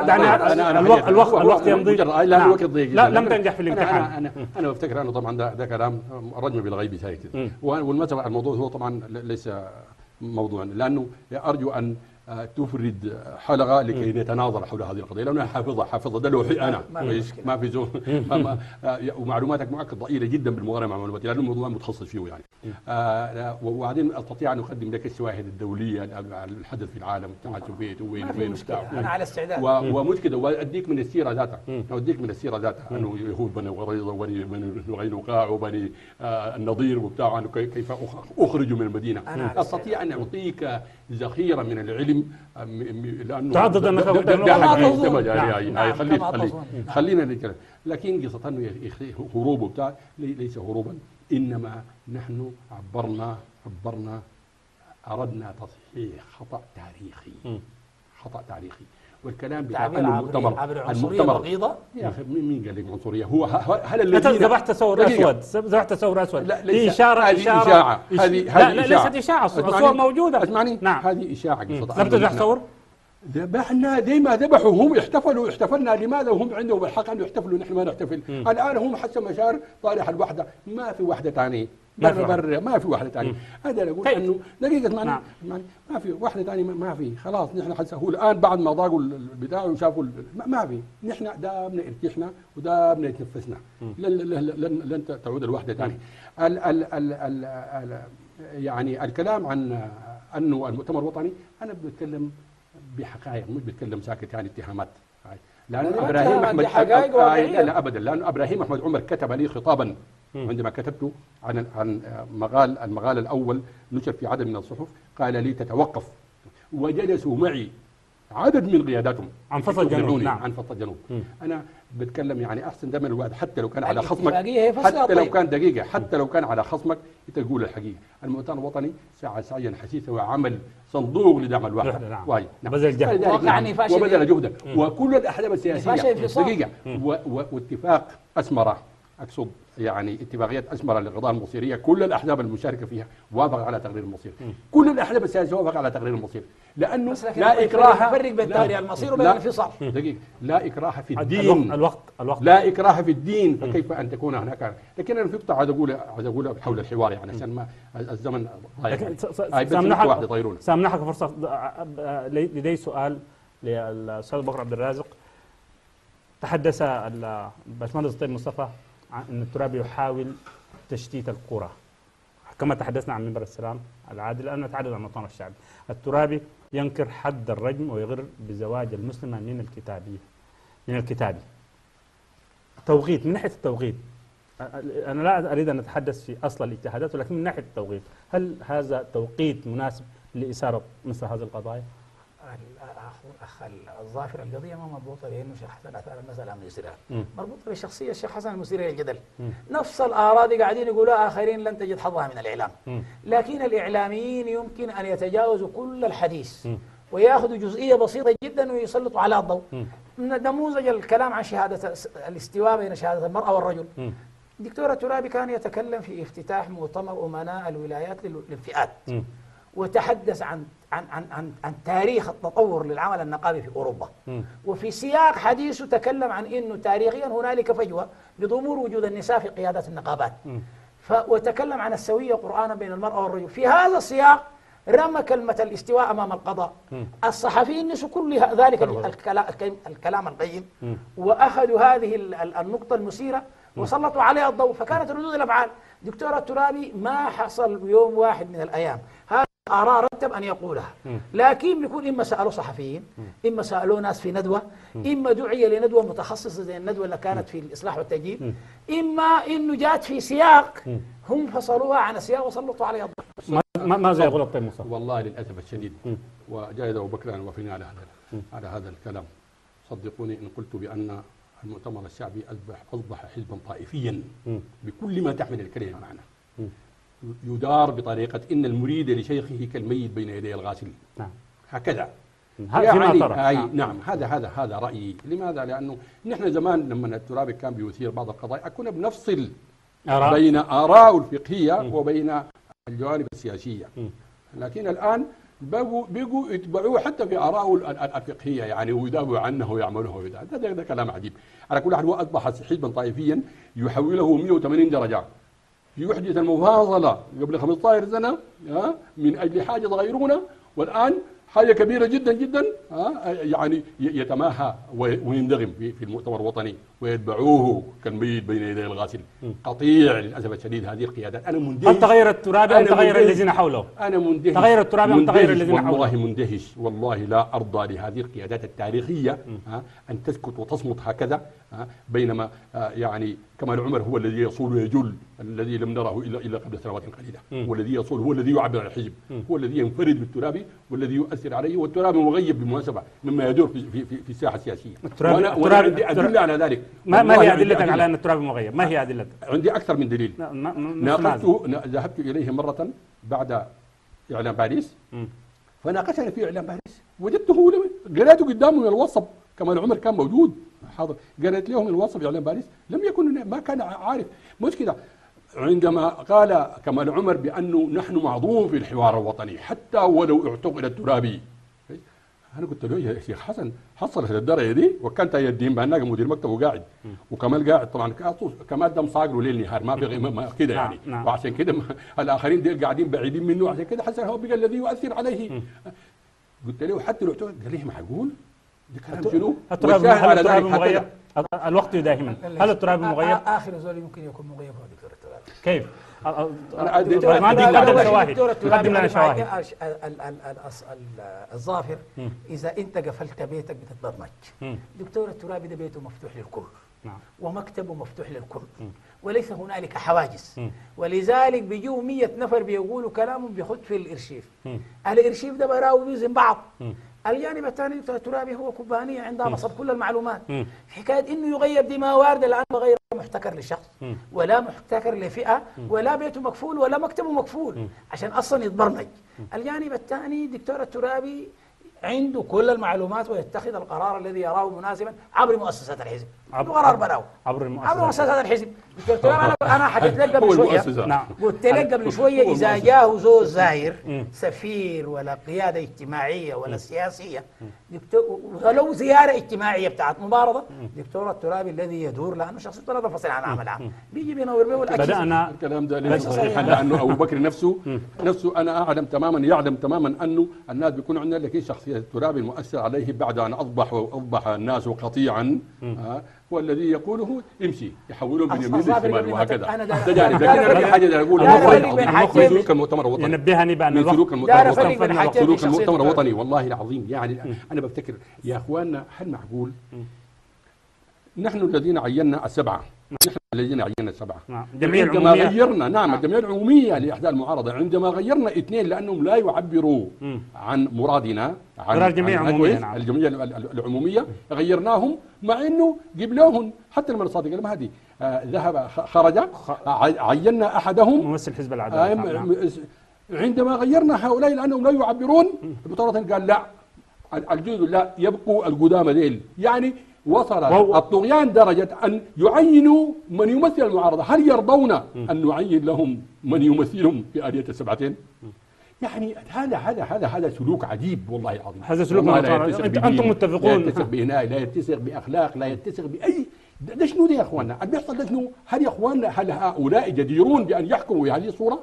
الوقت يمضي. لا الوقت ضيق، لا لم تنجح في الامتحان. انا بفتكر انه طبعا ده كلام رجم بالغيب زي كده، والمسألة الموضوع هو طبعا ليس موضوعا، لانه ارجو ان تفرد حلقه لكي نتناظر حول هذه القضيه، لانها حافظه ده لوحي انا ما في زول ومعلوماتك معك ضئيله جدا بالمقارنه مع معلوماتي، لانه الموضوع متخصص فيه يعني. وبعدين استطيع ان اقدم لك الشواهد الدوليه على الحدث في العالم بتاع السوفيت وين انا على استعداد ومش كده، واديك من السيره ذاتها، انه يهود بني قريظه وبني قينقاع وبني النضير وبتاع كيف اخرجوا من المدينه. استطيع ان اعطيك ذخيره من العلم، لانه تعدد انك خلينا نتكلم. لكن قصه انه هروب وبتاع ليس هروبا، انما نحن عبرنا اردنا تصحيح خطا تاريخي. والكلام بتاع المؤتمر بغيضه يا اخي مين قال لك عنصريه؟ هو هل الذين ذبحت ثور اسود هي اشاره هذه ليست اشاعه، الصور موجوده. اسمعني نعم هذه اشاعه. لم تذبح ثور؟ ذبحنا زي ما ذبحوا هم، احتفلنا لماذا وهم عندهم الحق ان يحتفلوا نحن ما نحتفل؟ الان هم حسب مشاعر طارح الوحده، ما في وحده ثانيه ما في واحده ثانيه. هذا اقول انه دقيقه اسمعني ما في واحده ثانيه، ما في خلاص. نحن هو الان بعد ما ضاقوا البتاع وشافوا ما في، نحن دابنا ارتحنا ودابنا تنفسنا، لن تعود الوحده ثانيه. يعني الكلام عن انه المؤتمر الوطني، انا بتكلم بحقائق مش بتكلم ساكت يعني اتهامات. لانه ابراهيم احمد لا ابدا، لانه ابراهيم احمد عمر كتب لي خطابا عندما كتبت عن المقال الاول نشر في عدد من الصحف، قال لي تتوقف، وجلسوا معي عدد من قياداتهم عن فصل الجنوب. عن فصل الجنوب. انا بتكلم يعني احسن دائما الواحد حتى لو كان على خصمك، حتى لو كان على خصمك انت تقول الحقيقه. المؤتمر الوطني سعى سعيا حثيثا وعمل صندوق لدعم الوحده بذل جهد وبذل جهدا، وكل الاحزاب السياسيه دقيقه واتفاق اسمره أقصد يعني اتفاقية أسمرة للقضاء المصيرية، كل الأحزاب المشاركة فيها وافق على تقرير المصير، كل الأحزاب السياسية وافق على تقرير المصير، لأنه لا إكراه. فرق بين تقرير المصير وبين الانفصال. دقيقة، لا إكراه في الدين. الوقت لا إكراه في الدين، فكيف أن تكون هناك. لكن أنا في نقطة عايز أقول حول الحوار يعني عشان ما الزمن ضايع. سامنحك فرصة. لدي سؤال للأستاذ بكر عبد الرازق. تحدث الباشمهندس الطيب مصطفى عن أن الترابي يحاول تشتيت القرى كما تحدثنا عن منبر السلام العادل. الآن نتحدث عن المؤتمر الشعبي. الترابي ينكر حد الرجم ويغر بزواج المسلمة من الكتابي. توقيت، من ناحية التوقيت أنا لا أريد أن أتحدث في أصل الاجتهادات، ولكن من ناحية التوقيت هل هذا توقيت مناسب لإثارة مثل هذه القضايا؟ أخ الظافر، القضية ما مربوطة لأنه الشيخ حسن أثار المسألة من يسيرها، مربوطة بالشخصية الشيخ حسن المثيرة للجدل. نفس الآراء دي قاعدين يقولوها آخرين لن تجد حظها من الإعلام، لكن الإعلاميين يمكن أن يتجاوزوا كل الحديث ويأخذوا جزئية بسيطة جدا ويسلطوا على الضوء. نموذج الكلام عن شهادة الاستواء بين شهادة المرأة والرجل. الدكتور الترابي كان يتكلم في افتتاح مؤتمر أمناء الولايات للفئات، وتحدث عن تاريخ التطور للعمل النقابي في أوروبا، وفي سياق حديثه تكلم عن أنه تاريخيا هنالك فجوة بظهور وجود النساء في قيادة النقابات، وتكلم عن السوية قرآنا بين المرأة والرجل. في هذا السياق رمى كلمة الاستواء أمام القضاء. الصحفيين نسوا كل ذلك الكلام القيم وأخذوا هذه النقطة المثيرة وسلطوا عليها الضوء، فكانت ردود الأفعال. دكتور الترابي ما حصل يوم واحد من الأيام هذه آراء رتب أن يقولها، لكن بيكون إما سألوا صحفيين، إما سألوا ناس في ندوة، إما دعي لندوة متخصصة زي الندوة اللي كانت في الإصلاح والتجديد، إما إنه جات في سياق هم فصلوها عن السياق وسلطوا عليها الضوء. ماذا يقول الطيب مصطفى؟ والله للأسف الشديد، وجاهد أبو بكر أن وافقنا على هذا الكلام. صدقوني إن قلت بأن المؤتمر الشعبي أصبح حزبا طائفيا بكل ما تحمل الكلمة معنا، يدار بطريقة إن المريد لشيخه كالميت بين يدي الغاسل. نعم. هكذا. يعني نعم، هذا رأيي. لماذا؟ لأنه نحن زمان لما الترابي كان بيثير بعض القضايا كنا بنفصل بين آراء الفقهية وبين الجوانب السياسية، لكن الآن بقوا يتبعوه حتى في آراءه الفقهية يعني، ويدافعوا عنه ويعملوه. هذا كلام عجيب. على كل حال هو أصبح حزبا طائفيا يحوله 180 درجة، يحدث المفاصلة قبل 15 سنة من أجل حاجة صغيرونة، والآن حاجة كبيرة جدا جدا يعني يتماهى ويندغم في المؤتمر الوطني ويتبعوه كالميت بين يدي الغاسل. قطيع للأسف الشديد هذه القيادات. أنا مندهش. هل تغير الترابي أم تغير الذين حوله؟ أنا مندهش. تغير الترابي أم تغير الذين حوله؟ والله مندهش، والله لا أرضى لهذه القيادات التاريخية أن تسكت وتصمت هكذا، بينما يعني كمال عمر هو الذي يصول ويجل، الذي لم نره إلا قبل سنوات قليلة، هو الذي يصول، هو الذي يعبر عن الحزب، هو الذي ينفرد بالترابي والذي يؤثر عليه، والترابي مغيب بالمناسبة مما يدور في الساحة السياسية. وأنا عندي أدلة على ذلك. ما هي أدلتك على أن الترابي مغيب؟ ما هي أدلتك؟ عندي أكثر من دليل. ذهبت إليه مرة بعد إعلان باريس، فناقشني في إعلان باريس، وجدته قرأته قدامه من الوصف. كمال عمر كان موجود حاضر، قرأت له من الوصف إعلان باريس، ما كان عارف. مشكلة عندما قال كمال عمر بأنه نحن معظوم في الحوار الوطني حتى ولو اعتقل الترابي. أنا قلت له يا شيخ حسن حصلت الدرجة دي، وكانت يدين بأنك مدير مكتبه قاعد وكمال قاعد. طبعا كمال ده مصاقله ليل نهار ما في كده يعني، وعشان كده الآخرين دي قاعدين بعيدين منه، عشان كده حسن هو بقى الذي يؤثر عليه. قلت له حتى لو اعتقل، قال لي معقول؟ ده كلام شنو؟ هل الترابي مغيب؟ الوقت داهما. هل الترابي مغيب؟ آخر زول يمكن يكون مغيب هو دكتور الترابي. كيف؟ قدم لنا شواهد. الظافر إذا أنت قفلت بيتك بتتبرمج. دكتور الترابي ده بيته مفتوح للكل، ومكتبه مفتوح للكل، وليس هنالك حواجز، ولذلك بيجوا 100 نفر بيقولوا كلامهم بيخد في الإرشيف. الإرشيف ده براو بيوزن بعض. الجانب الثاني دكتور الترابي هو كوبانية عندها نصب كل المعلومات. حكاية إنه يغيب دي ما واردة، الآن غير محتكر لشخص ولا محتكر لفئة ولا بيته مكفول ولا مكتبه مكفول عشان أصلا يتبرمج. الجانب الثاني دكتور الترابي عنده كل المعلومات ويتخذ القرار الذي يراه مناسبا عبر مؤسسات الحزب. عبر- قرار بناه عبر عبر مؤسسات الحزب. دكتور تراب، انا حكيت لك هو قبل شويه، المؤسسة. نعم. قلت لك قبل شويه هو اذا المؤسسة. جاه زول زاهر سفير ولا قياده اجتماعيه ولا سياسيه، دكتور ولو زياره اجتماعيه بتاعت مبارضه، دكتور الترابي الذي يدور لانه شخصيته لا تنفصل عن عمل عام، بيجي بينور به والاكل. بدأنا الكلام ده ليس صحيحا، لانه ابو بكر نفسه انا اعلم تماما، يعلم تماما انه الناس بيكون عندنا لكن شخصيه الترابي المؤثر عليه بعد ان اصبح الناس قطيعا هو الذي يقوله امشي، يحولون من يمين لشمال وهكذا. ده جانب، لكن في حاجه اقول من سلوك المؤتمر الوطني، ينبهني بأن من سلوك الوقت المؤتمر الوطني والله العظيم. يعني انا بفتكر يا اخواننا، هل معقول نحن الذين عينا السبعه، نحن الذين عينا السبعه عندما غيرنا الجمعيه العموميه لاحدى المعارضه، عندما غيرنا اثنين لانهم لا يعبروا عن مرادنا، عن الجمعيه العموميه غيرناهم، مع انه جبناهم حتى المنصات المهدي ذهب خرج، عينا احدهم ممثل حزب العداله. عندما غيرنا هؤلاء لانهم لا يعبرون، بطولة قال لا الجدد لا يبقوا القدامى ذيل. يعني وصل الطغيان درجة أن يعينوا من يمثل المعارضة. هل يرضون أن نعين لهم من يمثلهم في آلية السبعتين؟ يعني هذا سلوك عجيب والله العظيم. هذا سلوك أنتم متفقون؟ لا يتسق بإناء، لا يتسق بأخلاق، لا يتسق بأي. ده شنو ده يا اخواننا؟ اللي بيحصل ده شنو؟ هل يا اخواننا هل هؤلاء جديرون بأن يحكموا بهذه الصورة؟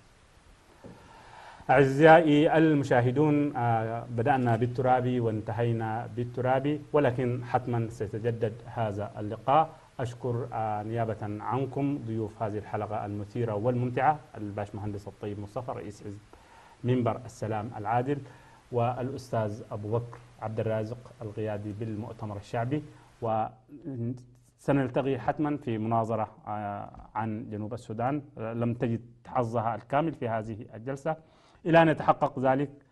أعزائي المشاهدون، بدأنا بالترابي وانتهينا بالترابي، ولكن حتما سيتجدد هذا اللقاء. أشكر نيابة عنكم ضيوف هذه الحلقة المثيرة والممتعة، الباشمهندس الطيب مصطفى رئيس حزب منبر السلام العادل، والأستاذ أبو بكر عبد الرازق القيادي بالمؤتمر الشعبي. وسنلتقي حتما في مناظرة عن جنوب السودان، لم تجد حظها الكامل في هذه الجلسة. إلى أن يتحقق ذلك